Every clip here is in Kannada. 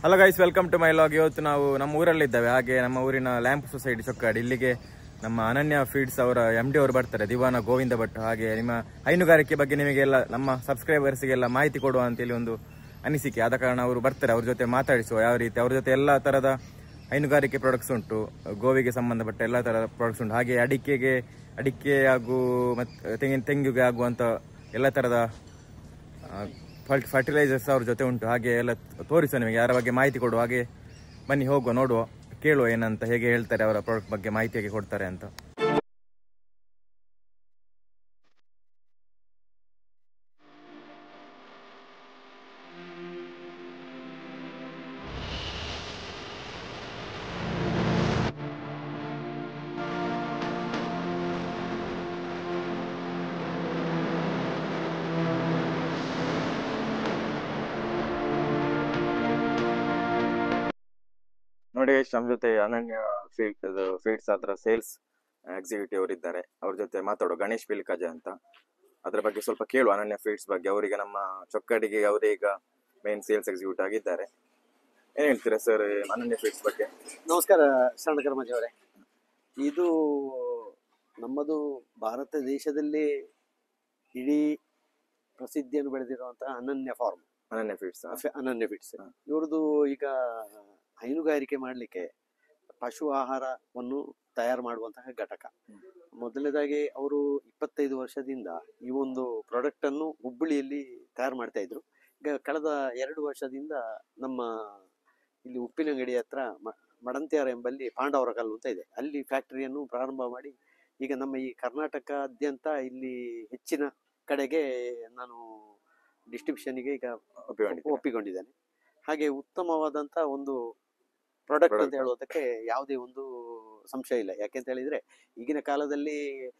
Hello guys, welcome to my vlog. ಇವತ್ತು ನಾವು ನಮ್ಮ ಊರಲ್ಲಿದ್ದೇವೆ. ಹಾಗೆ ನಮ್ಮ ಊರಿನ ಲ್ಯಾಂಪ್ ಸೊಸೈಟಿ ಚೊಕ್ಕಾಡಿ ಇಲ್ಲಿಗೆ ನಮ್ಮ ಅನನ್ಯ ಫೀಡ್ಸ್ ಅವರ MD ಅವರು ಬರ್ತಾರೆ, ದಿವಾನ ಗೋವಿಂದ ಭಟ್. ಹಾಗೆ ನಿಮ್ಮ ಹೈನುಗಾರಿಕೆ ಬಗ್ಗೆ ನಿಮಗೆಲ್ಲ ನಮ್ಮ ಸಬ್ಸ್ಕ್ರೈಬರ್ಸ್ಗೆಲ್ಲ ಮಾಹಿತಿ ಕೊಡುವ ಅಂತೇಳಿ ಒಂದು ಅನಿಸಿಕೆ. ಆದ ಕಾರಣ ಅವರು ಬರ್ತಾರೆ, ಅವ್ರ ಜೊತೆ ಮಾತಾಡಿಸುವ ಯಾವ ರೀತಿ ಅವ್ರ ಜೊತೆ ಎಲ್ಲ ಥರದ ಹೈನುಗಾರಿಕೆ ಪ್ರಾಡಕ್ಟ್ಸ್ ಉಂಟು, ಗೋವಿಗೆ ಸಂಬಂಧಪಟ್ಟ ಎಲ್ಲ ಥರದ ಪ್ರಾಡಕ್ಟ್ಸ್ ಉಂಟು. ಹಾಗೆ ಅಡಿಕೆ ಹಾಗೂ ಮತ್ತು ತೆಂಗಿಗೆ ಆಗುವಂಥ ಎಲ್ಲ ಥರದ ಫರ್ಟಿಲೈಸರ್ಸ್ ಅವ್ರ ಜೊತೆ ಉಂಟು. ಹಾಗೆ ಎಲ್ಲ ತೋರಿಸುವ ನಿಮಗೆ, ಯಾರ ಬಗ್ಗೆ ಮಾಹಿತಿ ಕೊಡುವ. ಹಾಗೆ ಬನ್ನಿ ಹೋಗುವ, ನೋಡುವ, ಕೇಳುವ ಏನಂತ, ಹೇಗೆ ಹೇಳ್ತಾರೆ ಅವರ ಪ್ರಾಡಕ್ಟ್ ಬಗ್ಗೆ ಮಾಹಿತಿ ಹೇಗೆ ಕೊಡ್ತಾರೆ ಅಂತ. ನೋಡಿ, ನಮ್ಮ ಜೊತೆ ಅನನ್ಯ ಫೀಡ್ಸ್ ಹತ್ರ ಸೇಲ್ಸ್ ಎಕ್ಸಿಕ್ಯೂಟಿವ್ ಅವರು ಇದ್ದಾರೆ. ಅವ್ರ ಜೊತೆ ಮಾತಾಡೋ, ಗಣೇಶ್ ಪಿಲಿಕಜ ಅಂತ. ಅದ್ರ ಬಗ್ಗೆ ಸ್ವಲ್ಪ ಕೇಳುವ, ಅನನ್ಯ ಫೀಡ್ಸ್ ಬಗ್ಗೆ. ಅವರಿಗೆ ನಮ್ಮ ಚೊಕ್ಕಡಿಗೆ ಅವರೀಗ ಮೇನ್ ಸೇಲ್ಸ್ ಎಕ್ಸಿಕ್ಯೂಟಿವ್ ಆಗಿದ್ದಾರೆ. ಏನ್ ಹೇಳ್ತೀರಾ ಸರ್ ಅನನ್ಯ ಫೀಡ್ಸ್ ಬಗ್ಗೆ? ನಮಸ್ಕಾರ ಶರಣಕರ್ಮಜಿ ಅವರೇ. ಇದು ನಮ್ಮದು ಭಾರತ ದೇಶದಲ್ಲಿ ಇಡೀ ಪ್ರಸಿದ್ಧಿಯನ್ನು ಬೆಳೆದಿರುವಂತಹ ಅನನ್ಯ ಫೀಡ್ಸ್. ಇವ್ರದ್ದು ಈಗ ಹೈನುಗಾರಿಕೆ ಮಾಡಲಿಕ್ಕೆ ಪಶು ಆಹಾರವನ್ನು ತಯಾರು ಮಾಡುವಂತಹ ಘಟಕ. ಮೊದಲನೇದಾಗಿ ಅವರು 25 ವರ್ಷದಿಂದ ಈ ಒಂದು ಪ್ರಾಡಕ್ಟ್ ಅನ್ನು ಹುಬ್ಬಳ್ಳಿಯಲ್ಲಿ ತಯಾರು ಮಾಡ್ತಾ ಇದ್ರು. ಈಗ ಕಳೆದ 2 ವರ್ಷದಿಂದ ನಮ್ಮ ಇಲ್ಲಿ ಉಪ್ಪಿನಂಗಡಿ ಹತ್ರ ಮಡಂತ್ಯಾರ ಎಂಬಲ್ಲಿ ಪಾಂಡವರ ಕಲ್ಲು ಅಂತ ಇದೆ, ಅಲ್ಲಿ ಫ್ಯಾಕ್ಟರಿಯನ್ನು ಪ್ರಾರಂಭ ಮಾಡಿ ಈಗ ನಮ್ಮ ಈ ಕರ್ನಾಟಕದಾದ್ಯಂತ ಇಲ್ಲಿ ಹೆಚ್ಚಿನ ಕಡೆಗೆ ನಾನು ಡಿಸ್ಟ್ರಿಬ್ಯೂಷನ್ಗೆ ಈಗ ಒಪ್ಪಿಕೊಂಡಿದ್ದೇನೆ. ಹಾಗೆ ಉತ್ತಮವಾದಂತ ಒಂದು ಪ್ರಾಡಕ್ಟ್ ಅಂತ ಹೇಳುವುದಕ್ಕೆ ಯಾವುದೇ ಒಂದು ಸಂಶಯ ಇಲ್ಲ. ಯಾಕೆಂತ ಹೇಳಿದ್ರೆ ಈಗಿನ ಕಾಲದಲ್ಲಿ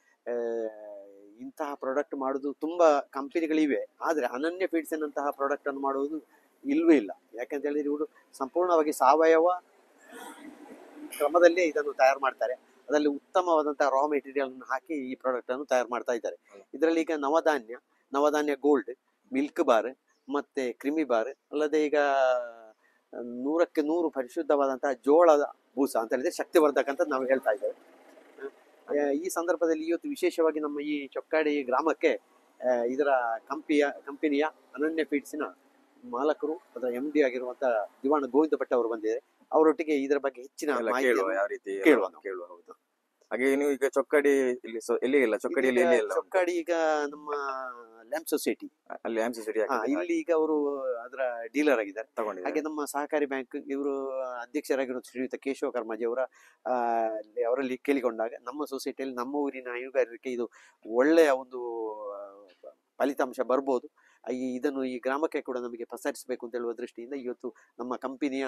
ಇಂತಹ ಪ್ರಾಡಕ್ಟ್ ಮಾಡುವುದು ತುಂಬಾ ಕಂಪನಿಗಳಿವೆ, ಆದ್ರೆ ಅನನ್ಯ ಫೀಡ್ಸ್ ಅನ್ನಂತಹ ಪ್ರಾಡಕ್ಟ್ ಅನ್ನು ಮಾಡುವುದು ಇಲ್ವೇ ಇಲ್ಲ. ಯಾಕೆಂತ ಹೇಳಿದ್ರೆ ಇವರು ಸಂಪೂರ್ಣವಾಗಿ ಸಾವಯವ ಕ್ರಮದಲ್ಲಿ ಇದನ್ನು ತಯಾರು ಮಾಡ್ತಾರೆ. ಅದರಲ್ಲಿ ಉತ್ತಮವಾದಂತಹ ರಾ ಮೆಟೀರಿಯಲ್ ಅನ್ನು ಹಾಕಿ ಈ ಪ್ರಾಡಕ್ಟ್ ಅನ್ನು ತಯಾರು ಮಾಡ್ತಾ ಇದ್ದಾರೆ. ಇದರಲ್ಲಿ ಈಗ ನವಧಾನ್ಯ ಗೋಲ್ಡ್, ಮಿಲ್ಕ್ ಬಾರ್ ಮತ್ತೆ ಕ್ರಿಮಿ ಬಾರ್, ಅಲ್ಲದೆ ಈಗ 100ಕ್ಕೆ 100 ಪರಿಶುದ್ಧವಾದಂತಹ ಜೋಳದ ಬೂಸ ಅಂತ ಹೇಳಿದ್ರೆ ಶಕ್ತಿವರ್ಧಕ ಅಂತ ನಾವು ಹೇಳ್ತಾ ಇದ್ದೇವೆ. ಈ ಸಂದರ್ಭದಲ್ಲಿ ಇವತ್ತು ವಿಶೇಷವಾಗಿ ನಮ್ಮ ಈ ಚೊಕ್ಕಾಡಿ ಗ್ರಾಮಕ್ಕೆ ಇದರ ಕಂಪನಿಯ ಅನನ್ಯ ಫೀಡ್ಸಿನ ಮಾಲಕರು, ಅದರ MD ಆಗಿರುವಂತಹ ದಿವಾಣ ಗೋವಿಂದ ಭಟ್ ಅವರು ಬಂದಿದ್ದಾರೆ. ಅವರೊಟ್ಟಿಗೆ ಇದರ ಬಗ್ಗೆ ಹೆಚ್ಚಿನ ಮಾಹಿತಿ ಕೇಳುವ. ಹೌದು. ಹಾಗೆ ನೀವು ಈಗ ಚೊಕ್ಕಾಡಿ ಚೊಕ್ಕಾಡಿ ಈಗ ನಮ್ಮ ಲ್ಯಾಂಪ್ ಸೊಸೈಟಿ ಇಲ್ಲಿ ಈಗ ಅವರು ಅದರ ಡೀಲರ್ ಆಗಿದ್ದಾರೆ. ಹಾಗೆ ನಮ್ಮ ಸಹಕಾರಿ ಬ್ಯಾಂಕ್ ಇವರು ಅಧ್ಯಕ್ಷರಾಗಿರೋ ಶ್ರೀಯುತ ಕೇಶವ ಕರ್ಮಾಜಿ ಅವರಲ್ಲಿ ಕೇಳಿಕೊಂಡಾಗ ನಮ್ಮ ಸೊಸೈಟಿಯಲ್ಲಿ ನಮ್ಮ ಊರಿನ ಹೈನುಗಾರಿಕೆ ಇದು ಒಳ್ಳೆಯ ಒಂದು ಫಲಿತಾಂಶ ಬರ್ಬೋದು, ಇದನ್ನು ಈ ಗ್ರಾಮಕ್ಕೆ ಕೂಡ ನಮಗೆ ಪಸರಿಸಬೇಕು ಅಂತ ಹೇಳುವ ದೃಷ್ಟಿಯಿಂದ ಇವತ್ತು ನಮ್ಮ ಕಂಪನಿಯ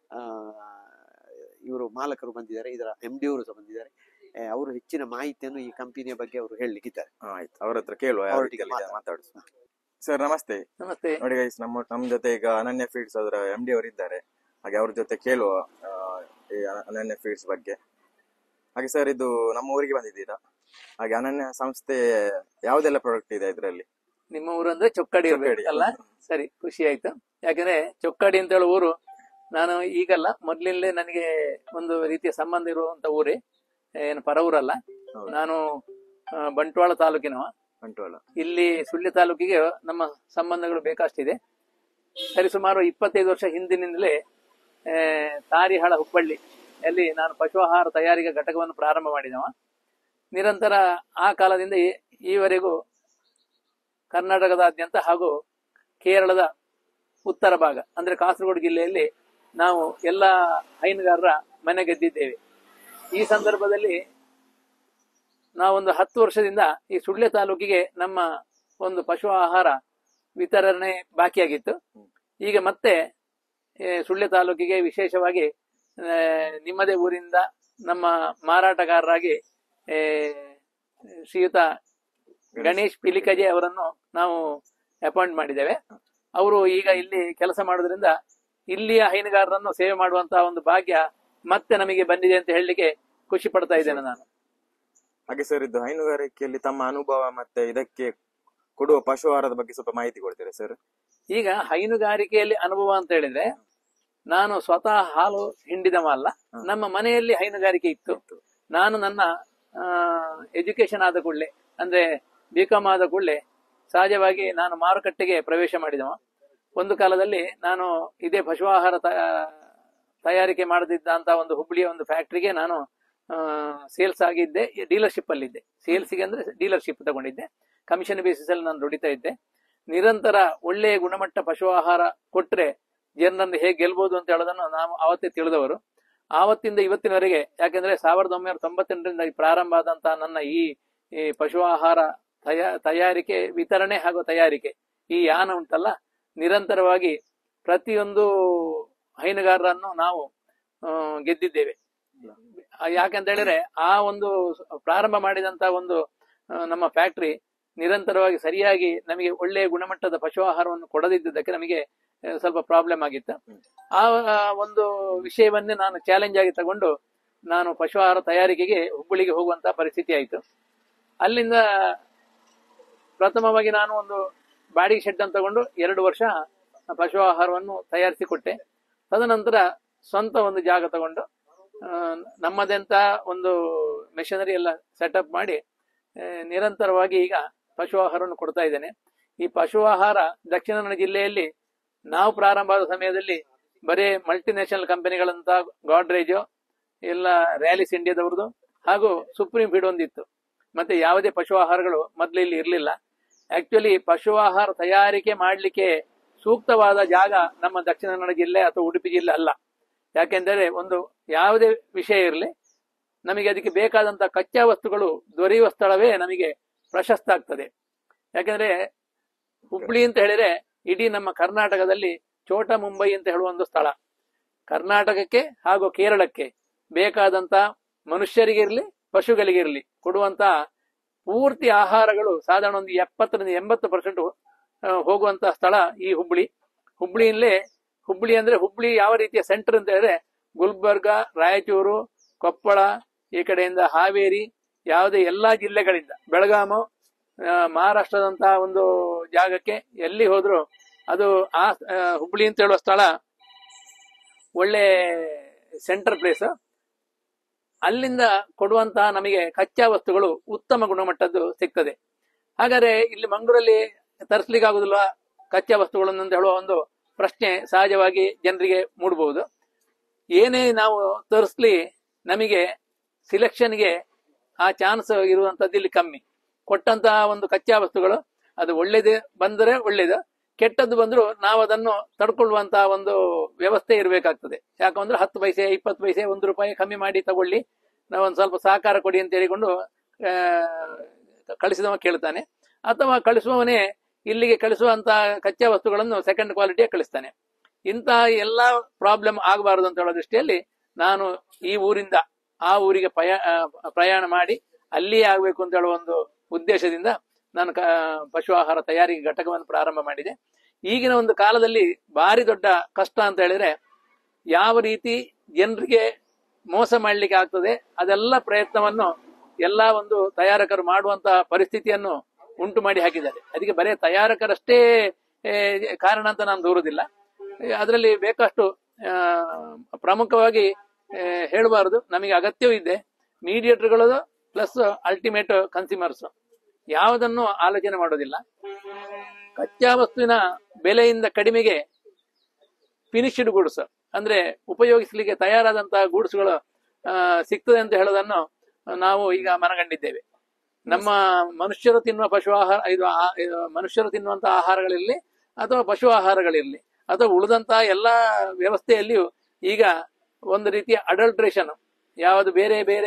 ಇವರು ಮಾಲಕರು ಬಂದಿದ್ದಾರೆ, ಇದರ MD ಅವರು ಸಹ ಬಂದಿದ್ದಾರೆ. ಅವರು ಹೆಚ್ಚಿನ ಮಾಹಿತಿಯನ್ನು ಈ ಕಂಪನಿಯ ಬಗ್ಗೆ ಅವರು ಹೇಳಲಿಕ್ಕಿದ್ದಾರೆ. ಆಯ್ತು, ಅವ್ರ ಹತ್ರ ಕೇಳುವ, ಮಾತಾಡಿಸುವ. ಸರ್ ನಮಸ್ತೆ. ನಮಸ್ತೆ. ನೋಡಿ ಗೈಸ್, ನಮ್ಮ ಜೊತೆ ಈಗ ಅನನ್ಯ ಫೀಡ್ಸ್ ಅದರ MD ಅವರು ಇದ್ದಾರೆ. ಹಾಗೆ ಅವ್ರ ಜೊತೆ ಕೇಳುವ ಈ ಅನನ್ಯ ಫೀಡ್ಸ್ ಬಗ್ಗೆ. ಹಾಗೆ ಸರ್, ಇದು ನಮ್ಮ ಊರಿಗೆ ಬಂದಿದ್ದೀರಾ. ಹಾಗೆ ಅನನ್ಯ ಸಂಸ್ಥೆ ಯಾವ್ದೆಲ್ಲ ಪ್ರಾಡಕ್ಟ್ ಇದೆ ಇದರಲ್ಲಿ? ನಿಮ್ಮ ಊರು ಅಂದ್ರೆ ಚೊಕ್ಕಾಡಿ ಅಲ್ಲ? ಸರಿ, ಖುಷಿ ಆಯ್ತು. ಯಾಕಂದ್ರೆ ಚೊಕ್ಕಾಡಿ ಅಂತ ಹೇಳೋ ಊರು ನಾನು ಈಗಲ್ಲ, ಮೊದ್ಲಿಂದಲೇ ನನಗೆ ಒಂದು ರೀತಿಯ ಸಂಬಂಧ ಇರುವಂತ ಊರೇ, ಏನು ಪರ ಊರಲ್ಲ. ನಾನು ಬಂಟ್ವಾಳ ತಾಲೂಕಿನವ. ಇಲ್ಲಿ ಸುಳ್ಯ ತಾಲೂಕಿಗೆ ನಮ್ಮ ಸಂಬಂಧಗಳು ಬೇಕಷ್ಟಿದೆ. ಸರಿಸುಮಾರು 25 ವರ್ಷ ಹಿಂದಿನಿಂದಲೇ ತಾರಿಹಳ ಹುಬ್ಬಳ್ಳಿ ಅಲ್ಲಿ ನಾನು ಪಶು ಆಹಾರ ತಯಾರಿಕಾ ಘಟಕವನ್ನು ಪ್ರಾರಂಭ ಮಾಡಿದವ. ನಿರಂತರ ಆ ಕಾಲದಿಂದ ಈವರೆಗೂ ಕರ್ನಾಟಕದಾದ್ಯಂತ ಹಾಗೂ ಕೇರಳದ ಉತ್ತರ ಭಾಗ ಅಂದ್ರೆ ಕಾಸರಗೋಡು ಜಿಲ್ಲೆಯಲ್ಲಿ ನಾವು ಎಲ್ಲ ಹೈನುಗಾರರ ಮನೆ ಗೆದ್ದಿದ್ದೇವೆ. ಈ ಸಂದರ್ಭದಲ್ಲಿ ನಾವೊಂದು 10 ವರ್ಷದಿಂದ ಈ ಸುಳ್ಯ ತಾಲೂಕಿಗೆ ನಮ್ಮ ಒಂದು ಪಶು ಆಹಾರ ವಿತರಣೆ ಬಾಕಿಯಾಗಿತ್ತು. ಈಗ ಮತ್ತೆ ಸುಳ್ಯ ತಾಲೂಕಿಗೆ ವಿಶೇಷವಾಗಿ ನಿಮ್ಮದೇ ಊರಿಂದ ನಮ್ಮ ಮಾರಾಟಗಾರರಾಗಿ ಶ್ರೀಯುತ ಗಣೇಶ್ ಪಿಲಿಕಜೆ ಅವರನ್ನು ನಾವು ಅಪಾಯಿಂಟ್ ಮಾಡಿದ್ದೇವೆ. ಅವರು ಈಗ ಇಲ್ಲಿ ಕೆಲಸ ಮಾಡೋದ್ರಿಂದ ಇಲ್ಲಿಯ ಹೈನುಗಾರರನ್ನು ಸೇವೆ ಮಾಡುವಂತಹ ಒಂದು ಭಾಗ್ಯ ಮತ್ತೆ ನಮಗೆ ಬಂದಿದೆ ಅಂತ ಹೇಳಲಿಕ್ಕೆ ಖುಷಿ ಪಡ್ತಾ ಇದ್ದೇನೆ ನಾನು. ಹಾಗೆ ಸರ್, ಇದು ಹೈನುಗಾರಿಕೆಯಲ್ಲಿ ತಮ್ಮ ಅನುಭವ ಮತ್ತೆ ಇದಕ್ಕೆ ಕೊಡುವ ಪಶು ಆಹಾರದ ಬಗ್ಗೆ ಸ್ವಲ್ಪ ಮಾಹಿತಿ ಕೊಡ್ತೀರಾ ಸರ್? ಈಗ ಹೈನುಗಾರಿಕೆಯಲ್ಲಿ ಅನುಭವ ಅಂತ ಹೇಳಿದ್ರೆ ನಾನು ಸ್ವತಃ ಹಾಲು ಹಿಂಡಿದವ ಅಲ್ಲ. ನಮ್ಮ ಮನೆಯಲ್ಲಿ ಹೈನುಗಾರಿಕೆ ಇತ್ತು. ನಾನು ನನ್ನ ಎಜುಕೇಶನ್ ಆದ ಕೂಡಲೇ, ಅಂದ್ರೆ ಬಿಕಾಮ್ ಆದ ಕೂಡಲೇ ಸಹಜವಾಗಿ ನಾನು ಮಾರುಕಟ್ಟೆಗೆ ಪ್ರವೇಶ ಮಾಡಿದವ. ಒಂದು ಕಾಲದಲ್ಲಿ ನಾನು ಇದೇ ಪಶು ಆಹಾರ ತಯಾರಿಕೆ ಮಾಡದಿದ್ದಂತ ಒಂದು ಹುಬ್ಬಳ್ಳಿಯ ಒಂದು ಫ್ಯಾಕ್ಟ್ರಿಗೆ ನಾನು ಸೇಲ್ಸ್ ಆಗಿದ್ದೆ, ಡೀಲರ್ಶಿಪ್ ಅಲ್ಲಿ ಇದ್ದೆ. ಸೇಲ್ಸ್ಗೆ ಅಂದ್ರೆ ಡೀಲರ್ಶಿಪ್ ತಗೊಂಡಿದ್ದೆ. ಕಮಿಷನ್ ಬೇಸಿಸ್ ಅಲ್ಲಿ ನಾನು ದುಡಿತಾ ಇದ್ದೆ. ನಿರಂತರ ಒಳ್ಳೆಯ ಗುಣಮಟ್ಟ ಪಶು ಆಹಾರ ಕೊಟ್ರೆ ಜನರನ್ನು ಹೇಗೆ ಗೆಲ್ಬಹುದು ಅಂತ ಹೇಳೋದನ್ನು ನಾವು ಅವತ್ತೇ ತಿಳಿದವರು. ಆವತ್ತಿಂದ ಇವತ್ತಿನವರೆಗೆ, ಯಾಕೆಂದ್ರೆ 1998ರಿಂದ ಪ್ರಾರಂಭ ಆದಂತಹ ನನ್ನ ಈ ಪಶು ಆಹಾರ ತಯಾರಿಕೆ, ವಿತರಣೆ ಹಾಗೂ ತಯಾರಿಕೆ ಈ ಯಾನ ಉಂಟಲ್ಲ, ನಿರಂತರವಾಗಿ ಪ್ರತಿಯೊಂದು ಹೈನುಗಾರರನ್ನು ನಾವು ಗೆದ್ದಿದ್ದೇವೆ. ಯಾಕಂತ ಹೇಳಿದ್ರೆ ಆ ಒಂದು ಪ್ರಾರಂಭ ಮಾಡಿದಂತ ಒಂದು ನಮ್ಮ ಫ್ಯಾಕ್ಟರಿ ನಿರಂತರವಾಗಿ ಸರಿಯಾಗಿ ನಮಗೆ ಒಳ್ಳೆಯ ಗುಣಮಟ್ಟದ ಪಶು ಆಹಾರವನ್ನು ಕೊಡದಿದ್ದಕ್ಕೆ ನಮಗೆ ಸ್ವಲ್ಪ ಪ್ರಾಬ್ಲಮ್ ಆಗಿತ್ತು. ಆ ಒಂದು ವಿಷಯವನ್ನೇ ನಾನು ಚಾಲೆಂಜ್ ಆಗಿ ತಗೊಂಡು ನಾನು ಪಶು ಆಹಾರ ತಯಾರಿಕೆಗೆ ಹುಬ್ಬಳ್ಳಿಗೆ ಹೋಗುವಂತಹ ಪರಿಸ್ಥಿತಿ ಆಯಿತು. ಅಲ್ಲಿಂದ ಪ್ರಥಮವಾಗಿ ನಾನು ಒಂದು ಬಾಡಿಗೆ ಶೆಡ್ ಅನ್ನು ತಗೊಂಡು 2 ವರ್ಷ ಪಶು ಆಹಾರವನ್ನು ತಯಾರಿಸಿಕೊಟ್ಟೆ. ತದನಂತರ ಸ್ವಂತ ಒಂದು ಜಾಗ ತಗೊಂಡು ನಮ್ಮದಂತ ಒಂದು ಮೆಷಿನರಿ ಎಲ್ಲ ಸೆಟಪ್ ಮಾಡಿ ನಿರಂತರವಾಗಿ ಈಗ ಪಶು ಆಹಾರವನ್ನು ಕೊಡ್ತಾ ಇದ್ದೇನೆ. ಈ ಪಶು ಆಹಾರ ದಕ್ಷಿಣ ಕನ್ನಡ ಜಿಲ್ಲೆಯಲ್ಲಿ ನಾವು ಪ್ರಾರಂಭ ಆದ ಸಮಯದಲ್ಲಿ ಬರೀ ಮಲ್ಟಿನ್ಯಾಷನಲ್ ಕಂಪನಿಗಳಂತ ಗಾಡ್ರೇಜ್ ಎಲ್ಲ ರ್ಯಾಲಿಸ್ ಇಂಡಿಯಾದವ್ರದ್ದು ಹಾಗೂ ಸುಪ್ರೀಂ ಫೀಡ್ ಒಂದಿತ್ತು. ಮತ್ತೆ ಯಾವುದೇ ಪಶು ಆಹಾರಗಳು ಮೊದಲು ಇಲ್ಲಿ ಇರಲಿಲ್ಲ. ಆಕ್ಚುಲಿ ಪಶು ಆಹಾರ ತಯಾರಿಕೆ ಮಾಡಲಿಕ್ಕೆ ಸೂಕ್ತವಾದ ಜಾಗ ನಮ್ಮ ದಕ್ಷಿಣ ಕನ್ನಡ ಜಿಲ್ಲೆ ಅಥವಾ ಉಡುಪಿ ಜಿಲ್ಲೆ ಅಲ್ಲ. ಯಾಕೆಂದರೆ ಒಂದು ಯಾವುದೇ ವಿಷಯ ಇರಲಿ, ನಮಗೆ ಅದಕ್ಕೆ ಬೇಕಾದಂತ ಕಚ್ಚಾ ವಸ್ತುಗಳು ದೊರೆಯುವ ಸ್ಥಳವೇ ನಮಗೆ ಪ್ರಶಸ್ತ ಆಗ್ತದೆ. ಯಾಕೆಂದ್ರೆ ಹುಬ್ಳಿ ಅಂತ ಹೇಳಿದ್ರೆ ಇಡೀ ನಮ್ಮ ಕರ್ನಾಟಕದಲ್ಲಿ ಚೋಟ ಮುಂಬೈ ಅಂತ ಹೇಳುವ ಒಂದು ಸ್ಥಳ. ಕರ್ನಾಟಕಕ್ಕೆ ಹಾಗೂ ಕೇರಳಕ್ಕೆ ಬೇಕಾದಂತ ಮನುಷ್ಯರಿಗಿರ್ಲಿ ಪಶುಗಳಿಗಿರ್ಲಿ ಕೊಡುವಂತ ಪೂರ್ತಿ ಆಹಾರಗಳು ಸಾಧಾರಣ ಒಂದು 70-80% ಹೋಗುವಂತ ಸ್ಥಳ ಈ ಹುಬ್ಳಿ. ಹುಬ್ಳಿ ಅಂದ್ರೆ ಹುಬ್ಳಿ ಯಾವ ರೀತಿಯ ಸೆಂಟರ್ ಅಂತ ಹೇಳಿದ್ರೆ ಗುಲ್ಬರ್ಗ, ರಾಯಚೂರು, ಕೊಪ್ಪಳ, ಈ ಕಡೆಯಿಂದ ಹಾವೇರಿ, ಯಾವುದೇ ಎಲ್ಲಾ ಜಿಲ್ಲೆಗಳಿಂದ ಬೆಳಗಾಮು, ಮಹಾರಾಷ್ಟ್ರದಂತಹ ಒಂದು ಜಾಗಕ್ಕೆ ಎಲ್ಲಿ ಹೋದ್ರು ಅದು ಆ ಹುಬ್ಳಿ ಅಂತ ಹೇಳುವ ಸ್ಥಳ ಒಳ್ಳೆ ಸೆಂಟರ್ ಪ್ಲೇಸ್. ಅಲ್ಲಿಂದ ಕೊಡುವಂತಹ ನಮಗೆ ಕಚ್ಚಾ ವಸ್ತುಗಳು ಉತ್ತಮ ಗುಣಮಟ್ಟದ್ದು ಸಿಗ್ತದೆ. ಹಾಗಾದ್ರೆ ಇಲ್ಲಿ ಮಂಗಳೂರಲ್ಲಿ ತರಿಸ್ಲಿಕ್ಕೆ ಆಗುದಿಲ್ಲ ಕಚ್ಚಾ ವಸ್ತುಗಳನ್ನು ಅಂತ ಹೇಳುವ ಒಂದು ಪ್ರಶ್ನೆ ಸಹಜವಾಗಿ ಜನರಿಗೆ ಮೂಡಬಹುದು. ಏನೇ ನಾವು ತರಿಸ್ಲಿ ನಮಗೆ ಸಿಲೆಕ್ಷನ್ಗೆ ಆ ಚಾನ್ಸ್ ಇರುವಂತದ್ದು ಇಲ್ಲಿ ಕಮ್ಮಿ. ಕೊಟ್ಟಂತಹ ಒಂದು ಕಚ್ಚಾ ವಸ್ತುಗಳು ಅದು ಒಳ್ಳೇದೇ ಬಂದರೆ ಒಳ್ಳೇದು, ಕೆಟ್ಟದ್ದು ಬಂದ್ರು ನಾವು ಅದನ್ನು ತಡ್ಕೊಳ್ಳುವಂತಹ ಒಂದು ವ್ಯವಸ್ಥೆ ಇರಬೇಕಾಗ್ತದೆ. ಯಾಕಂದ್ರೆ 10 ಪೈಸೆ 20 ಪೈಸೆ ₹1 ಕಮ್ಮಿ ಮಾಡಿ ತಗೊಳ್ಳಿ, ನಾವೊಂದು ಸ್ವಲ್ಪ ಸಹಕಾರ ಕೊಡಿ ಅಂತ ಹೇಳಿಕೊಂಡು ಕಳಿಸಿದವ ಕೇಳ್ತಾನೆ. ಅಥವಾ ಕಳಿಸುವವನೇ ಇಲ್ಲಿಗೆ ಕಳಿಸುವಂತ ಕಚ್ಚಾ ವಸ್ತುಗಳನ್ನು ಸೆಕೆಂಡ್ ಕ್ವಾಲಿಟಿಯ ಕಳಿಸ್ತಾನೆ. ಇಂತಹ ಎಲ್ಲಾ ಪ್ರಾಬ್ಲಮ್ ಆಗಬಾರದು ಅಂತ ಹೇಳೋ ದೃಷ್ಟಿಯಲ್ಲಿ ನಾನು ಈ ಊರಿಂದ ಆ ಊರಿಗೆ ಪ್ರಯಾಣ ಮಾಡಿ ಅಲ್ಲಿಯೇ ಆಗ್ಬೇಕು ಅಂತ ಹೇಳುವ ಒಂದು ಉದ್ದೇಶದಿಂದ ನಾನು ಪಶು ಆಹಾರ ತಯಾರಿಕೆ ಘಟಕವನ್ನು ಪ್ರಾರಂಭ ಮಾಡಿದೆ. ಈಗಿನ ಒಂದು ಕಾಲದಲ್ಲಿ ಭಾರಿ ದೊಡ್ಡ ಕಷ್ಟ ಅಂತ ಹೇಳಿದ್ರೆ ಯಾವ ರೀತಿ ಜನರಿಗೆ ಮೋಸ ಮಾಡ್ಲಿಕ್ಕೆ ಆಗ್ತದೆ ಅದೆಲ್ಲ ಪ್ರಯತ್ನವನ್ನು ಎಲ್ಲಾ ಒಂದು ತಯಾರಕರು ಮಾಡುವಂತಹ ಪರಿಸ್ಥಿತಿಯನ್ನು ಉಂಟು ಮಾಡಿ ಹಾಕಿದ್ದಾರೆ. ಅದಕ್ಕೆ ಬರೀ ತಯಾರಕರಷ್ಟೇ ಕಾರಣ ಅಂತ ನಾನು ದೂರುದಿಲ್ಲ. ಅದರಲ್ಲಿ ಬೇಕಷ್ಟು ಪ್ರಮುಖವಾಗಿ ಹೇಳಬಾರದು, ನಮಗೆ ಅಗತ್ಯವೂ ಇದೆ. ಮೀಡಿಯೇಟರ್ಗಳು ಪ್ಲಸ್ ಅಲ್ಟಿಮೇಟ್ ಕನ್ಸ್ಯೂಮರ್ಸ್ ಯಾವುದನ್ನು ಆಲೋಚನೆ ಮಾಡೋದಿಲ್ಲ. ಕಚ್ಚಾ ವಸ್ತುವಿನ ಬೆಲೆಯಿಂದ ಕಡಿಮೆಗೆ ಫಿನಿಶ್ಡ್ ಗೂಡ್ಸ್ ಅಂದ್ರೆ ಉಪಯೋಗಿಸಲಿಕ್ಕೆ ತಯಾರಾದಂತಹ ಗೂಡ್ಸ್ಗಳು ಸಿಗ್ತದೆ ಅಂತ ಹೇಳೋದನ್ನು ನಾವು ಈಗ ಮನಗಂಡಿದ್ದೇವೆ. ನಮ್ಮ ಮನುಷ್ಯರು ತಿನ್ನುವ ಪಶು ಆಹಾರ ಮನುಷ್ಯರು ತಿನ್ನುವಂತಹ ಆಹಾರಗಳಿರ್ಲಿ ಅಥವಾ ಪಶು ಆಹಾರಗಳಿರ್ಲಿ ಅಥವಾ ಉಳಿದಂತಹ ಎಲ್ಲಾ ವ್ಯವಸ್ಥೆಯಲ್ಲಿಯೂ ಈಗ ಒಂದು ರೀತಿಯ ಅಡಲ್ಟ್ರೇಷನ್, ಯಾವುದು ಬೇರೆ ಬೇರೆ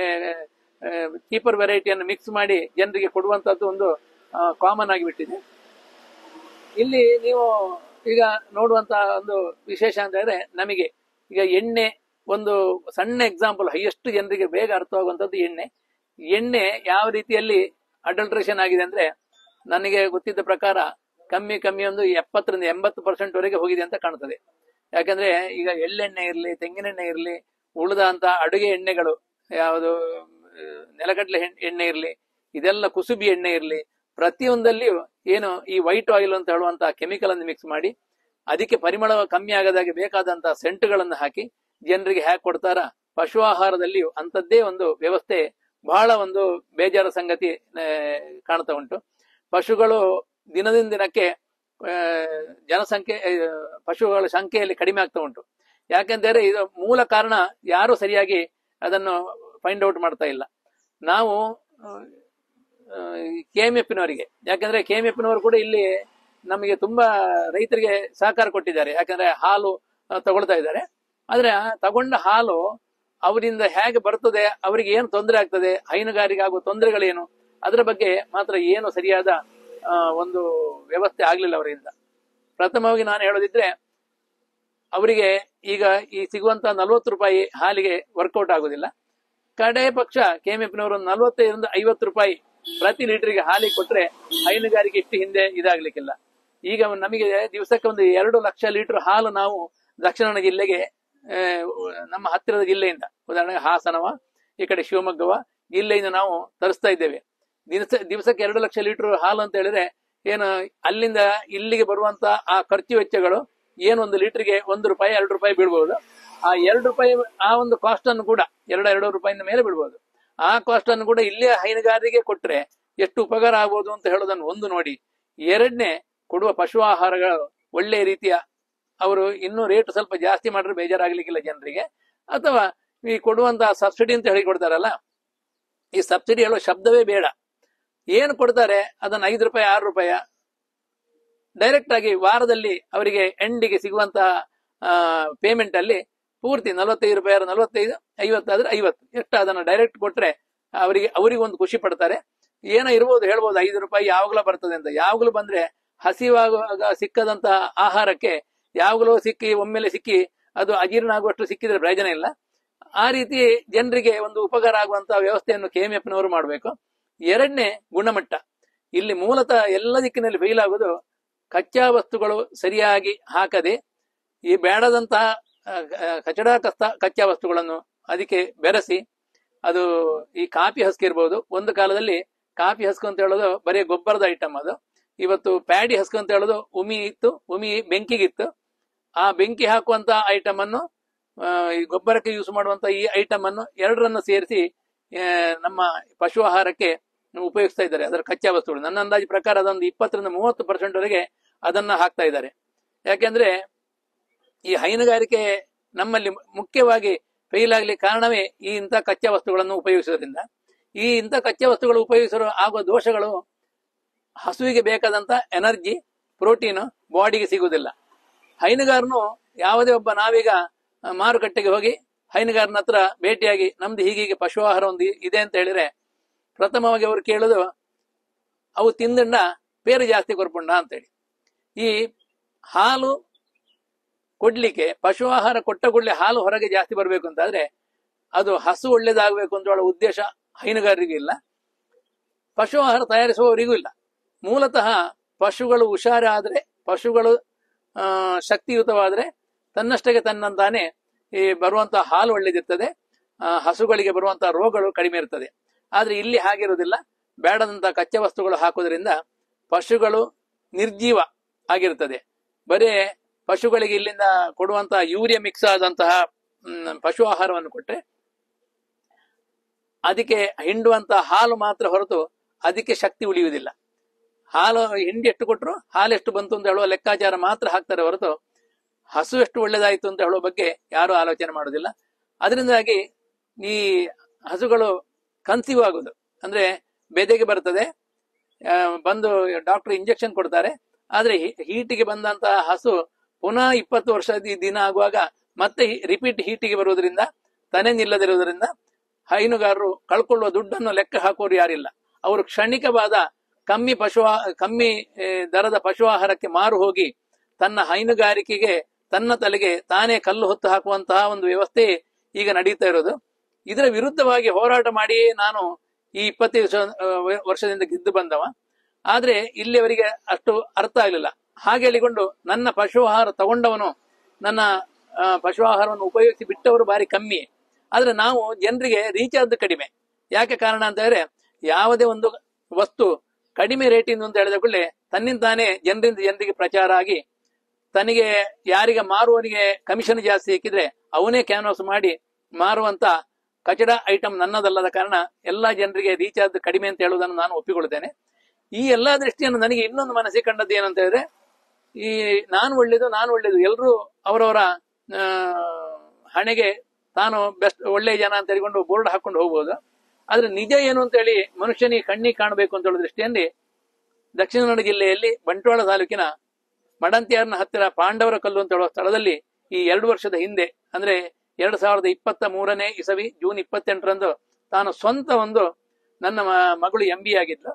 ಚೀಪರ್ ವೆರೈಟಿಯನ್ನು ಮಿಕ್ಸ್ ಮಾಡಿ ಜನರಿಗೆ ಕೊಡುವಂತದ್ದು ಒಂದು ಕಾಮನ್ ಆಗಿಬಿಟ್ಟಿದೆ. ಇಲ್ಲಿ ನೀವು ಈಗ ನೋಡುವಂತಹ ಒಂದು ವಿಶೇಷ ಅಂತ ಹೇಳಿದ್ರೆ ನಮಗೆ ಈಗ ಎಣ್ಣೆ ಒಂದು ಸಣ್ಣ ಎಕ್ಸಾಂಪಲ್, ಹೈಯೆಸ್ಟ್ ಜನರಿಗೆ ಬೇಗ ಅರ್ಥವಾಗುವಂತದ್ದು ಎಣ್ಣೆ ಯಾವ ರೀತಿಯಲ್ಲಿ ಅಡಲ್ಟ್ರೇಷನ್ ಆಗಿದೆ ಅಂದ್ರೆ ನನಗೆ ಗೊತ್ತಿದ್ದ ಪ್ರಕಾರ ಕಮ್ಮಿ ಒಂದು 70-80% ವರೆಗೆ ಹೋಗಿದೆ ಅಂತ ಕಾಣ್ತದೆ. ಯಾಕಂದ್ರೆ ಈಗ ಎಳ್ಳೆಣ್ಣೆ ಇರ್ಲಿ, ತೆಂಗಿನೆಣ್ಣೆ ಇರ್ಲಿ, ಉಳಿದ ಅಂತ ಅಡುಗೆ ಎಣ್ಣೆಗಳು ಯಾವುದು ನೆಲಗಡಲೆ ಎಣ್ಣೆ ಇರ್ಲಿ, ಇದೆಲ್ಲ ಕುಸುಬಿ ಎಣ್ಣೆ ಇರ್ಲಿ, ಪ್ರತಿಯೊಂದಲ್ಲಿಯೂ ಏನು ಈ ವೈಟ್ ಆಯಿಲ್ ಅಂತ ಹೇಳುವಂತಹ ಕೆಮಿಕಲ್ ಅನ್ನು ಮಿಕ್ಸ್ ಮಾಡಿ ಅದಕ್ಕೆ ಪರಿಮಳ ಕಮ್ಮಿ ಆಗದಾಗೆ ಬೇಕಾದಂತಹ ಸೆಂಟುಗಳನ್ನು ಹಾಕಿ ಜನರಿಗೆ ಹ್ಯಾಕ್ ಕೊಡ್ತಾರ. ಪಶು ಆಹಾರದಲ್ಲಿಯೂ ಅಂತದ್ದೇ ಒಂದು ವ್ಯವಸ್ಥೆ ಬಹಳ ಒಂದು ಬೇಜಾರ ಸಂಗತಿ ಕಾಣ್ತಾ ಉಂಟು. ಪಶುಗಳು ದಿನದಿಂದ ದಿನಕ್ಕೆ ಜನಸಂಖ್ಯೆ ಪಶುಗಳ ಸಂಖ್ಯೆಯಲ್ಲಿ ಕಡಿಮೆ ಆಗ್ತಾ ಉಂಟು. ಯಾಕೆಂದ್ರೆ ಇದು ಮೂಲ ಕಾರಣ ಯಾರು ಸರಿಯಾಗಿ ಅದನ್ನು ಫೈಂಡ್ ಔಟ್ ಮಾಡ್ತಾ ಇಲ್ಲ. ನಾವು KMF-ನವರಿಗೆ, ಯಾಕಂದ್ರೆ KMF-ನವರು ಕೂಡ ಇಲ್ಲಿ ನಮಗೆ ತುಂಬಾ ರೈತರಿಗೆ ಸಹಕಾರ ಕೊಟ್ಟಿದ್ದಾರೆ. ಯಾಕಂದ್ರೆ ಹಾಲು ತಗೊಳ್ತಾ ಇದ್ದಾರೆ. ಆದ್ರೆ ತಗೊಂಡ ಹಾಲು ಅವರಿಂದ ಹೇಗೆ ಬರ್ತದೆ, ಅವರಿಗೆ ಏನು ತೊಂದರೆ ಆಗ್ತದೆ, ಹೈನುಗಾರಿಕೆ ಆಗುವ ತೊಂದರೆಗಳೇನು, ಅದರ ಬಗ್ಗೆ ಮಾತ್ರ ಏನು ಸರಿಯಾದ ಒಂದು ವ್ಯವಸ್ಥೆ ಆಗ್ಲಿಲ್ಲ ಅವರಿಂದ. ಪ್ರಥಮವಾಗಿ ನಾನು ಹೇಳೋದಿದ್ರೆ, ಅವರಿಗೆ ಈಗ ಈ ಸಿಗುವಂತ 40 ರೂಪಾಯಿ ಹಾಲಿಗೆ ವರ್ಕೌಟ್ ಆಗುದಿಲ್ಲ. ಕಡೆ ಪಕ್ಷ KMF-ನವರು 45ರಿಂದ 50 ರೂಪಾಯಿ ಪ್ರತಿ ಲೀಟರ್ಗೆ ಹಾಲಿಗೆ ಕೊಟ್ರೆ ಹೈನುಗಾರಿಕೆ ಇಷ್ಟು ಹಿಂದೆ ಇದಾಗ್ಲಿಕ್ಕಿಲ್ಲ. ಈಗ ನಮಗೆ ದಿವಸಕ್ಕೆ ಒಂದು 2 ಲಕ್ಷ ಲೀಟರ್ ಹಾಲು ನಾವು ದಕ್ಷಿಣ ಕನ್ನಡ ಜಿಲ್ಲೆಗೆ ನಮ್ಮ ಹತ್ತಿರದ ಜಿಲ್ಲೆಯಿಂದ, ಉದಾಹರಣೆಗೆ ಹಾಸನವ, ಈ ಕಡೆ ಶಿವಮೊಗ್ಗವ ಜಿಲ್ಲೆಯಿಂದ ನಾವು ತರಿಸ್ತಾ ಇದ್ದೇವೆ. ದಿವಸಕ್ಕೆ 2 ಲಕ್ಷ ಲೀಟರ್ ಹಾಲು ಅಂತ ಹೇಳಿದ್ರೆ ಏನು, ಅಲ್ಲಿಂದ ಇಲ್ಲಿಗೆ ಬರುವಂತ ಆ ಖರ್ಚು ವೆಚ್ಚಗಳು ಏನು, 1 ಲೀಟರ್ಗೆ 1 ರೂಪಾಯಿ 2 ರೂಪಾಯಿ ಬೀಳ್ಬಹುದು. ಆ 2 ರೂಪಾಯಿ ಆ ಒಂದು ಕಾಸ್ಟ್ ಅನ್ನು ಕೂಡ 2 ರೂಪಾಯಿಂದ ಮೇಲೆ ಬಿಡ್ಬೋದು. ಆ ಕಾಸ್ಟ್ ಅನ್ನು ಕೂಡ ಇಲ್ಲಿಯ ಹೈನುಗಾರರಿಗೆ ಕೊಟ್ರೆ ಎಷ್ಟು ಉಪಕಾರ ಆಗ್ಬೋದು ಅಂತ ಹೇಳೋದನ್ನು ಒಂದು ನೋಡಿ. ಎರಡನೇ, ಕೊಡುವ ಪಶು ಆಹಾರಗಳು ಒಳ್ಳೆಯ ರೀತಿಯ, ಅವರು ಇನ್ನೂ ರೇಟ್ ಸ್ವಲ್ಪ ಜಾಸ್ತಿ ಮಾಡಿದ್ರೆ ಬೇಜಾರಾಗ್ಲಿಕ್ಕಿಲ್ಲ ಜನರಿಗೆ. ಅಥವಾ ಈ ಕೊಡುವಂತಹ ಸಬ್ಸಿಡಿ ಅಂತ ಹೇಳಿ ಕೊಡ್ತಾರಲ್ಲ, ಈ ಸಬ್ಸಿಡಿ ಹೇಳೋ ಶಬ್ದವೇ ಬೇಡ. ಏನು ಕೊಡ್ತಾರೆ ಅದನ್ನ 5 ರೂಪಾಯಿ 6 ರೂಪಾಯಿ ಡೈರೆಕ್ಟ್ ಆಗಿ ವಾರದಲ್ಲಿ ಅವರಿಗೆ ಎಂಡಿಗೆ ಸಿಗುವಂತಹ ಪೇಮೆಂಟ್ ಅಲ್ಲಿ ಪೂರ್ತಿ 45 ರೂಪಾಯಿ 45, 50 ಆದ್ರೆ 50 ಎಷ್ಟು ಅದನ್ನ ಡೈರೆಕ್ಟ್ ಕೊಟ್ರೆ ಅವರಿಗೊಂದು ಖುಷಿ ಪಡ್ತಾರೆ. ಏನೋ ಇರ್ಬೋದು, ಹೇಳ್ಬೋದು 5 ರೂಪಾಯಿ ಯಾವಾಗಲೂ ಬರ್ತದೆ ಅಂತ. ಯಾವಾಗಲೂ ಬಂದ್ರೆ ಹಸಿವಾಗ ಸಿಕ್ಕದಂತಹ ಆಹಾರಕ್ಕೆ ಯಾವಾಗಲೂ ಸಿಕ್ಕಿ ಒಮ್ಮೆಲೆ ಸಿಕ್ಕಿ ಅದು ಅಜೀರ್ಣ ಆಗುವಷ್ಟು ಸಿಕ್ಕಿದ್ರೆ ಪ್ರಯೋಜನ ಇಲ್ಲ. ಆ ರೀತಿ ಜನರಿಗೆ ಒಂದು ಉಪಕಾರ ಆಗುವಂತಹ ವ್ಯವಸ್ಥೆಯನ್ನು KMF-ನವರು ಮಾಡಬೇಕು. ಎರಡನೇ, ಗುಣಮಟ್ಟ. ಇಲ್ಲಿ ಮೂಲತಃ ಎಲ್ಲ ದಿಕ್ಕಿನಲ್ಲಿ ಫೇಲ್ ಆಗೋದು ಕಚ್ಚಾ ವಸ್ತುಗಳು ಸರಿಯಾಗಿ ಹಾಕದೆ ಈ ಬೇಡದಂತಹ ಕಚಡ ಕಚ್ಚಾ ವಸ್ತುಗಳನ್ನು ಅದಕ್ಕೆ ಬೆರೆಸಿ, ಅದು ಈ ಕಾಫಿ ಹಸ್ಕು ಇರ್ಬೋದು. ಒಂದು ಕಾಲದಲ್ಲಿ ಕಾಫಿ ಹಸ್ಕು ಅಂತ ಹೇಳೋದು ಬರೀ ಗೊಬ್ಬರದ ಐಟಮ್, ಅದು ಇವತ್ತು ಪ್ಯಾಡಿ ಹಸ್ಕು ಅಂತ ಹೇಳೋದು ಉಮಿ ಇತ್ತು, ಉಮಿ ಬೆಂಕಿಗಿತ್ತು. ಆ ಬೆಂಕಿ ಹಾಕುವಂತ ಐಟಮ್ ಅನ್ನು, ಈ ಗೊಬ್ಬರಕ್ಕೆ ಯೂಸ್ ಮಾಡುವಂತ ಈ ಐಟಮ್ ಅನ್ನು ಎರಡರನ್ನು ಸೇರಿಸಿ ನಮ್ಮ ಪಶು ಆಹಾರಕ್ಕೆ ಉಪಯೋಗಿಸ್ತಾ ಇದ್ದಾರೆ. ಅದರ ಕಚ್ಚಾ ವಸ್ತುಗಳು ನನ್ನ ಅಂದಾಜು ಪ್ರಕಾರ ಅದೊಂದು 20ರಿಂದ 30% ವರೆಗೆ ಅದನ್ನ ಹಾಕ್ತಾ ಇದ್ದಾರೆ. ಯಾಕೆಂದ್ರೆ ಈ ಹೈನುಗಾರಿಕೆ ನಮ್ಮಲ್ಲಿ ಮುಖ್ಯವಾಗಿ ಫೇಲ್ ಆಗ್ಲಿಕ್ಕೆ ಕಾರಣವೇ ಈ ಇಂಥ ಕಚ್ಚಾ ವಸ್ತುಗಳನ್ನು ಉಪಯೋಗಿಸೋದ್ರಿಂದ. ಈ ಇಂಥ ಕಚ್ಚಾ ವಸ್ತುಗಳು ಉಪಯೋಗಿಸಲು ಆಗುವ ದೋಷಗಳು, ಹಸುವಿಗೆ ಬೇಕಾದಂತ ಎನರ್ಜಿ, ಪ್ರೋಟೀನ್ ಬಾಡಿಗೆ ಸಿಗುವುದಿಲ್ಲ. ಹೈನುಗಾರನು ಯಾವುದೇ ಒಬ್ಬ, ನಾವೀಗ ಮಾರುಕಟ್ಟೆಗೆ ಹೋಗಿ ಹೈನುಗಾರನ ಹತ್ರ ಭೇಟಿಯಾಗಿ ನಮ್ದು ಹೀಗೆ ಪಶು ಆಹಾರ ಒಂದು ಇದೆ ಅಂತ ಹೇಳಿದ್ರೆ, ಪ್ರಥಮವಾಗಿ ಅವರು ಕೇಳೋದು ಅವು ತಿಂದಂಡ ಪೇರು ಜಾಸ್ತಿ ಕೊರ್ಪುಂಡ ಅಂತೇಳಿ. ಈ ಹಾಲು ಕೊಡ್ಲಿಕ್ಕೆ, ಪಶು ಆಹಾರ ಕೊಟ್ಟ ಕೂಡಲೇ ಹಾಲು ಹೊರಗೆ ಜಾಸ್ತಿ ಬರಬೇಕು ಅಂತಾದ್ರೆ ಅದು ಹಸು ಒಳ್ಳೇದಾಗಬೇಕು ಅಂತ ಹೇಳೋ ಉದ್ದೇಶ ಹೈನುಗಾರರಿಗೂ ಇಲ್ಲ, ಪಶು ಆಹಾರ ತಯಾರಿಸುವವರಿಗೂ ಇಲ್ಲ. ಮೂಲತಃ ಪಶುಗಳು ಹುಷಾರಾದ್ರೆ, ಪಶುಗಳು ಶಕ್ತಿಯುತವಾದ್ರೆ ತನ್ನಷ್ಟಕ್ಕೆ ತನ್ನಂತಾನೆ ಈ ಬರುವಂತಹ ಹಾಲು ಒಳ್ಳೇದಿರ್ತದೆ, ಹಸುಗಳಿಗೆ ಬರುವಂತಹ ರೋಗಗಳು ಕಡಿಮೆ ಇರ್ತದೆ. ಆದ್ರೆ ಇಲ್ಲಿ ಹಾಗಿರುವುದಿಲ್ಲ. ಬೇಡದಂತಹ ಕಚ್ಚಾ ವಸ್ತುಗಳು ಹಾಕೋದ್ರಿಂದ ಪಶುಗಳು ನಿರ್ಜೀವ ಆಗಿರ್ತದೆ. ಬರೇ ಪಶುಗಳಿಗೆ ಇಲ್ಲಿಂದ ಕೊಡುವಂತಹ ಯೂರಿಯಾ ಮಿಕ್ಸ್ ಆದಂತಹ ಪಶು ಆಹಾರವನ್ನು ಕೊಟ್ಟರೆ ಅದಕ್ಕೆ ಹಿಂಡುವಂತಹ ಹಾಲು ಮಾತ್ರ ಹೊರತು ಅದಕ್ಕೆ ಶಕ್ತಿ ಉಳಿಯುವುದಿಲ್ಲ. ಹಾಲು ಹಿಂಡಿ ಎಷ್ಟು ಕೊಟ್ಟರು ಹಾಲು ಎಷ್ಟು ಬಂತು ಅಂತ ಹೇಳುವ ಲೆಕ್ಕಾಚಾರ ಮಾತ್ರ ಹಾಕ್ತಾರೆ ಹೊರತು ಹಸು ಎಷ್ಟು ಒಳ್ಳೇದಾಯ್ತು ಅಂತ ಹೇಳುವ ಬಗ್ಗೆ ಯಾರು ಆಲೋಚನೆ ಮಾಡುವುದಿಲ್ಲ. ಅದರಿಂದಾಗಿ ಈ ಹಸುಗಳು ಕನ್ಸೀವ್ ಆಗುದು ಅಂದ್ರೆ ಬೆದೆಗೆ ಬರ್ತದೆ, ಬಂದು ಡಾಕ್ಟರ್ ಇಂಜೆಕ್ಷನ್ ಕೊಡ್ತಾರೆ. ಆದ್ರೆ ಹೀಟಿಗೆ ಬಂದಂತಹ ಹಸು ಪುನಃ 20 ವರ್ಷ ದಿನ ಆಗುವಾಗ ಮತ್ತೆ ರಿಪೀಟ್ ಹೀಟಿಗೆ ಬರುವುದರಿಂದ, ತನೆ ನಿಲ್ಲದಿರುವುದರಿಂದ ಹೈನುಗಾರರು ಕಳ್ಕೊಳ್ಳುವ ದುಡ್ಡನ್ನು ಲೆಕ್ಕ ಹಾಕೋರು ಯಾರಿಲ್ಲ. ಅವರು ಕ್ಷಣಿಕವಾದ ಕಮ್ಮಿ ದರದ ಪಶು ಆಹಾರಕ್ಕೆ ಮಾರು ಹೋಗಿ ತನ್ನ ಹೈನುಗಾರಿಕೆಗೆ, ತನ್ನ ತಲೆಗೆ ತಾನೇ ಕಲ್ಲು ಹೊತ್ತು ಹಾಕುವಂತಹ ಒಂದು ವ್ಯವಸ್ಥೆ ಈಗ ನಡೀತಾ ಇರೋದು. ಇದರ ವಿರುದ್ಧವಾಗಿ ಹೋರಾಟ ಮಾಡಿ ನಾನು ಈ 25 ವರ್ಷದಿಂದ ಗೆದ್ದು ಬಂದವ. ಆದ್ರೆ ಇಲ್ಲಿಯವರಿಗೆ ಅಷ್ಟು ಅರ್ಥ ಆಗ್ಲಿಲ್ಲ. ಹಾಗೆ ಹೇಳಿಕೊಂಡು ನನ್ನ ಪಶು ಆಹಾರ ತಗೊಂಡವನು, ನನ್ನ ಪಶು ಆಹಾರವನ್ನು ಉಪಯೋಗಿಸಿ ಬಿಟ್ಟವರು ಬಾರಿ ಕಮ್ಮಿ. ಆದ್ರೆ ನಾವು ಜನರಿಗೆ ರೀಚ್ ಆದ್ದು ಕಡಿಮೆ. ಯಾಕೆ ಕಾರಣ ಅಂತ ಹೇಳಿದ್ರೆ, ಯಾವುದೇ ಒಂದು ವಸ್ತು ಕಡಿಮೆ ರೇಟಿಂದ ಅಂತ ಹೇಳಿದ ಕೂಡಲೇ ತನ್ನಿಂದಾನೇ ಜನರಿಂದ ಜನರಿಗೆ ಪ್ರಚಾರ ಆಗಿ ತನಗೆ ಯಾರಿಗೆ ಮಾರುವವನಿಗೆ ಕಮಿಷನ್ ಜಾಸ್ತಿ ಸಿಕ್ಕಿದ್ರೆ ಅವನೇ ಕ್ಯಾನ್ವಾಸ್ ಮಾಡಿ ಮಾರುವಂತ ಕಚಡ ಐಟಮ್ ನನ್ನದಲ್ಲದ ಕಾರಣ ಎಲ್ಲಾ ಜನರಿಗೆ ರೀಚ್ ಆದ ಕಡಿಮೆ ಅಂತ ಹೇಳುವುದನ್ನು ನಾನು ಒಪ್ಪಿಕೊಳ್ತೇನೆ. ಈ ಎಲ್ಲಾ ದೃಷ್ಟಿಯನ್ನು ನನಗೆ ಇನ್ನೊಂದು ಮನಸ್ಸಿಗೆ ಕಂಡದ್ದು ಏನಂತ ಹೇಳಿದ್ರೆ, ಈ ನಾನು ಒಳ್ಳೇದು ಎಲ್ಲರೂ ಅವರವರ ಹಣೆಗೆ ತಾನು ಬೆಸ್ಟ್ ಒಳ್ಳೆ ಜನ ಅಂತ ಹೇಳಿಕೊಂಡು ಬೋರ್ಡ್ ಹಾಕೊಂಡು ಹೋಗ್ಬೋದು. ಆದ್ರೆ ನಿಜ ಏನು ಅಂತ ಹೇಳಿ ಮನುಷ್ಯನಿಗೆ ಕಣ್ಣಿಗೆ ಕಾಣಬೇಕು ಅಂತ ಹೇಳೋ ದೃಷ್ಟಿಯಲ್ಲಿ ದಕ್ಷಿಣ ಕನ್ನಡ ಜಿಲ್ಲೆಯಲ್ಲಿ ಬಂಟ್ವಾಳ ತಾಲೂಕಿನ ಮಡಂತ್ಯಾರ್ನ ಹತ್ತಿರ ಪಾಂಡವರ ಕಲ್ಲು ಅಂತ ಹೇಳುವ ಸ್ಥಳದಲ್ಲಿ ಈ 2 ವರ್ಷದ ಹಿಂದೆ ಅಂದ್ರೆ 2023ನೇ ಇಸವಿ ಜೂನ್ 28ರಂದು ತಾನು ಸ್ವಂತ ನನ್ನ ಮಗಳು MBA ಆಗಿದ್ಲು.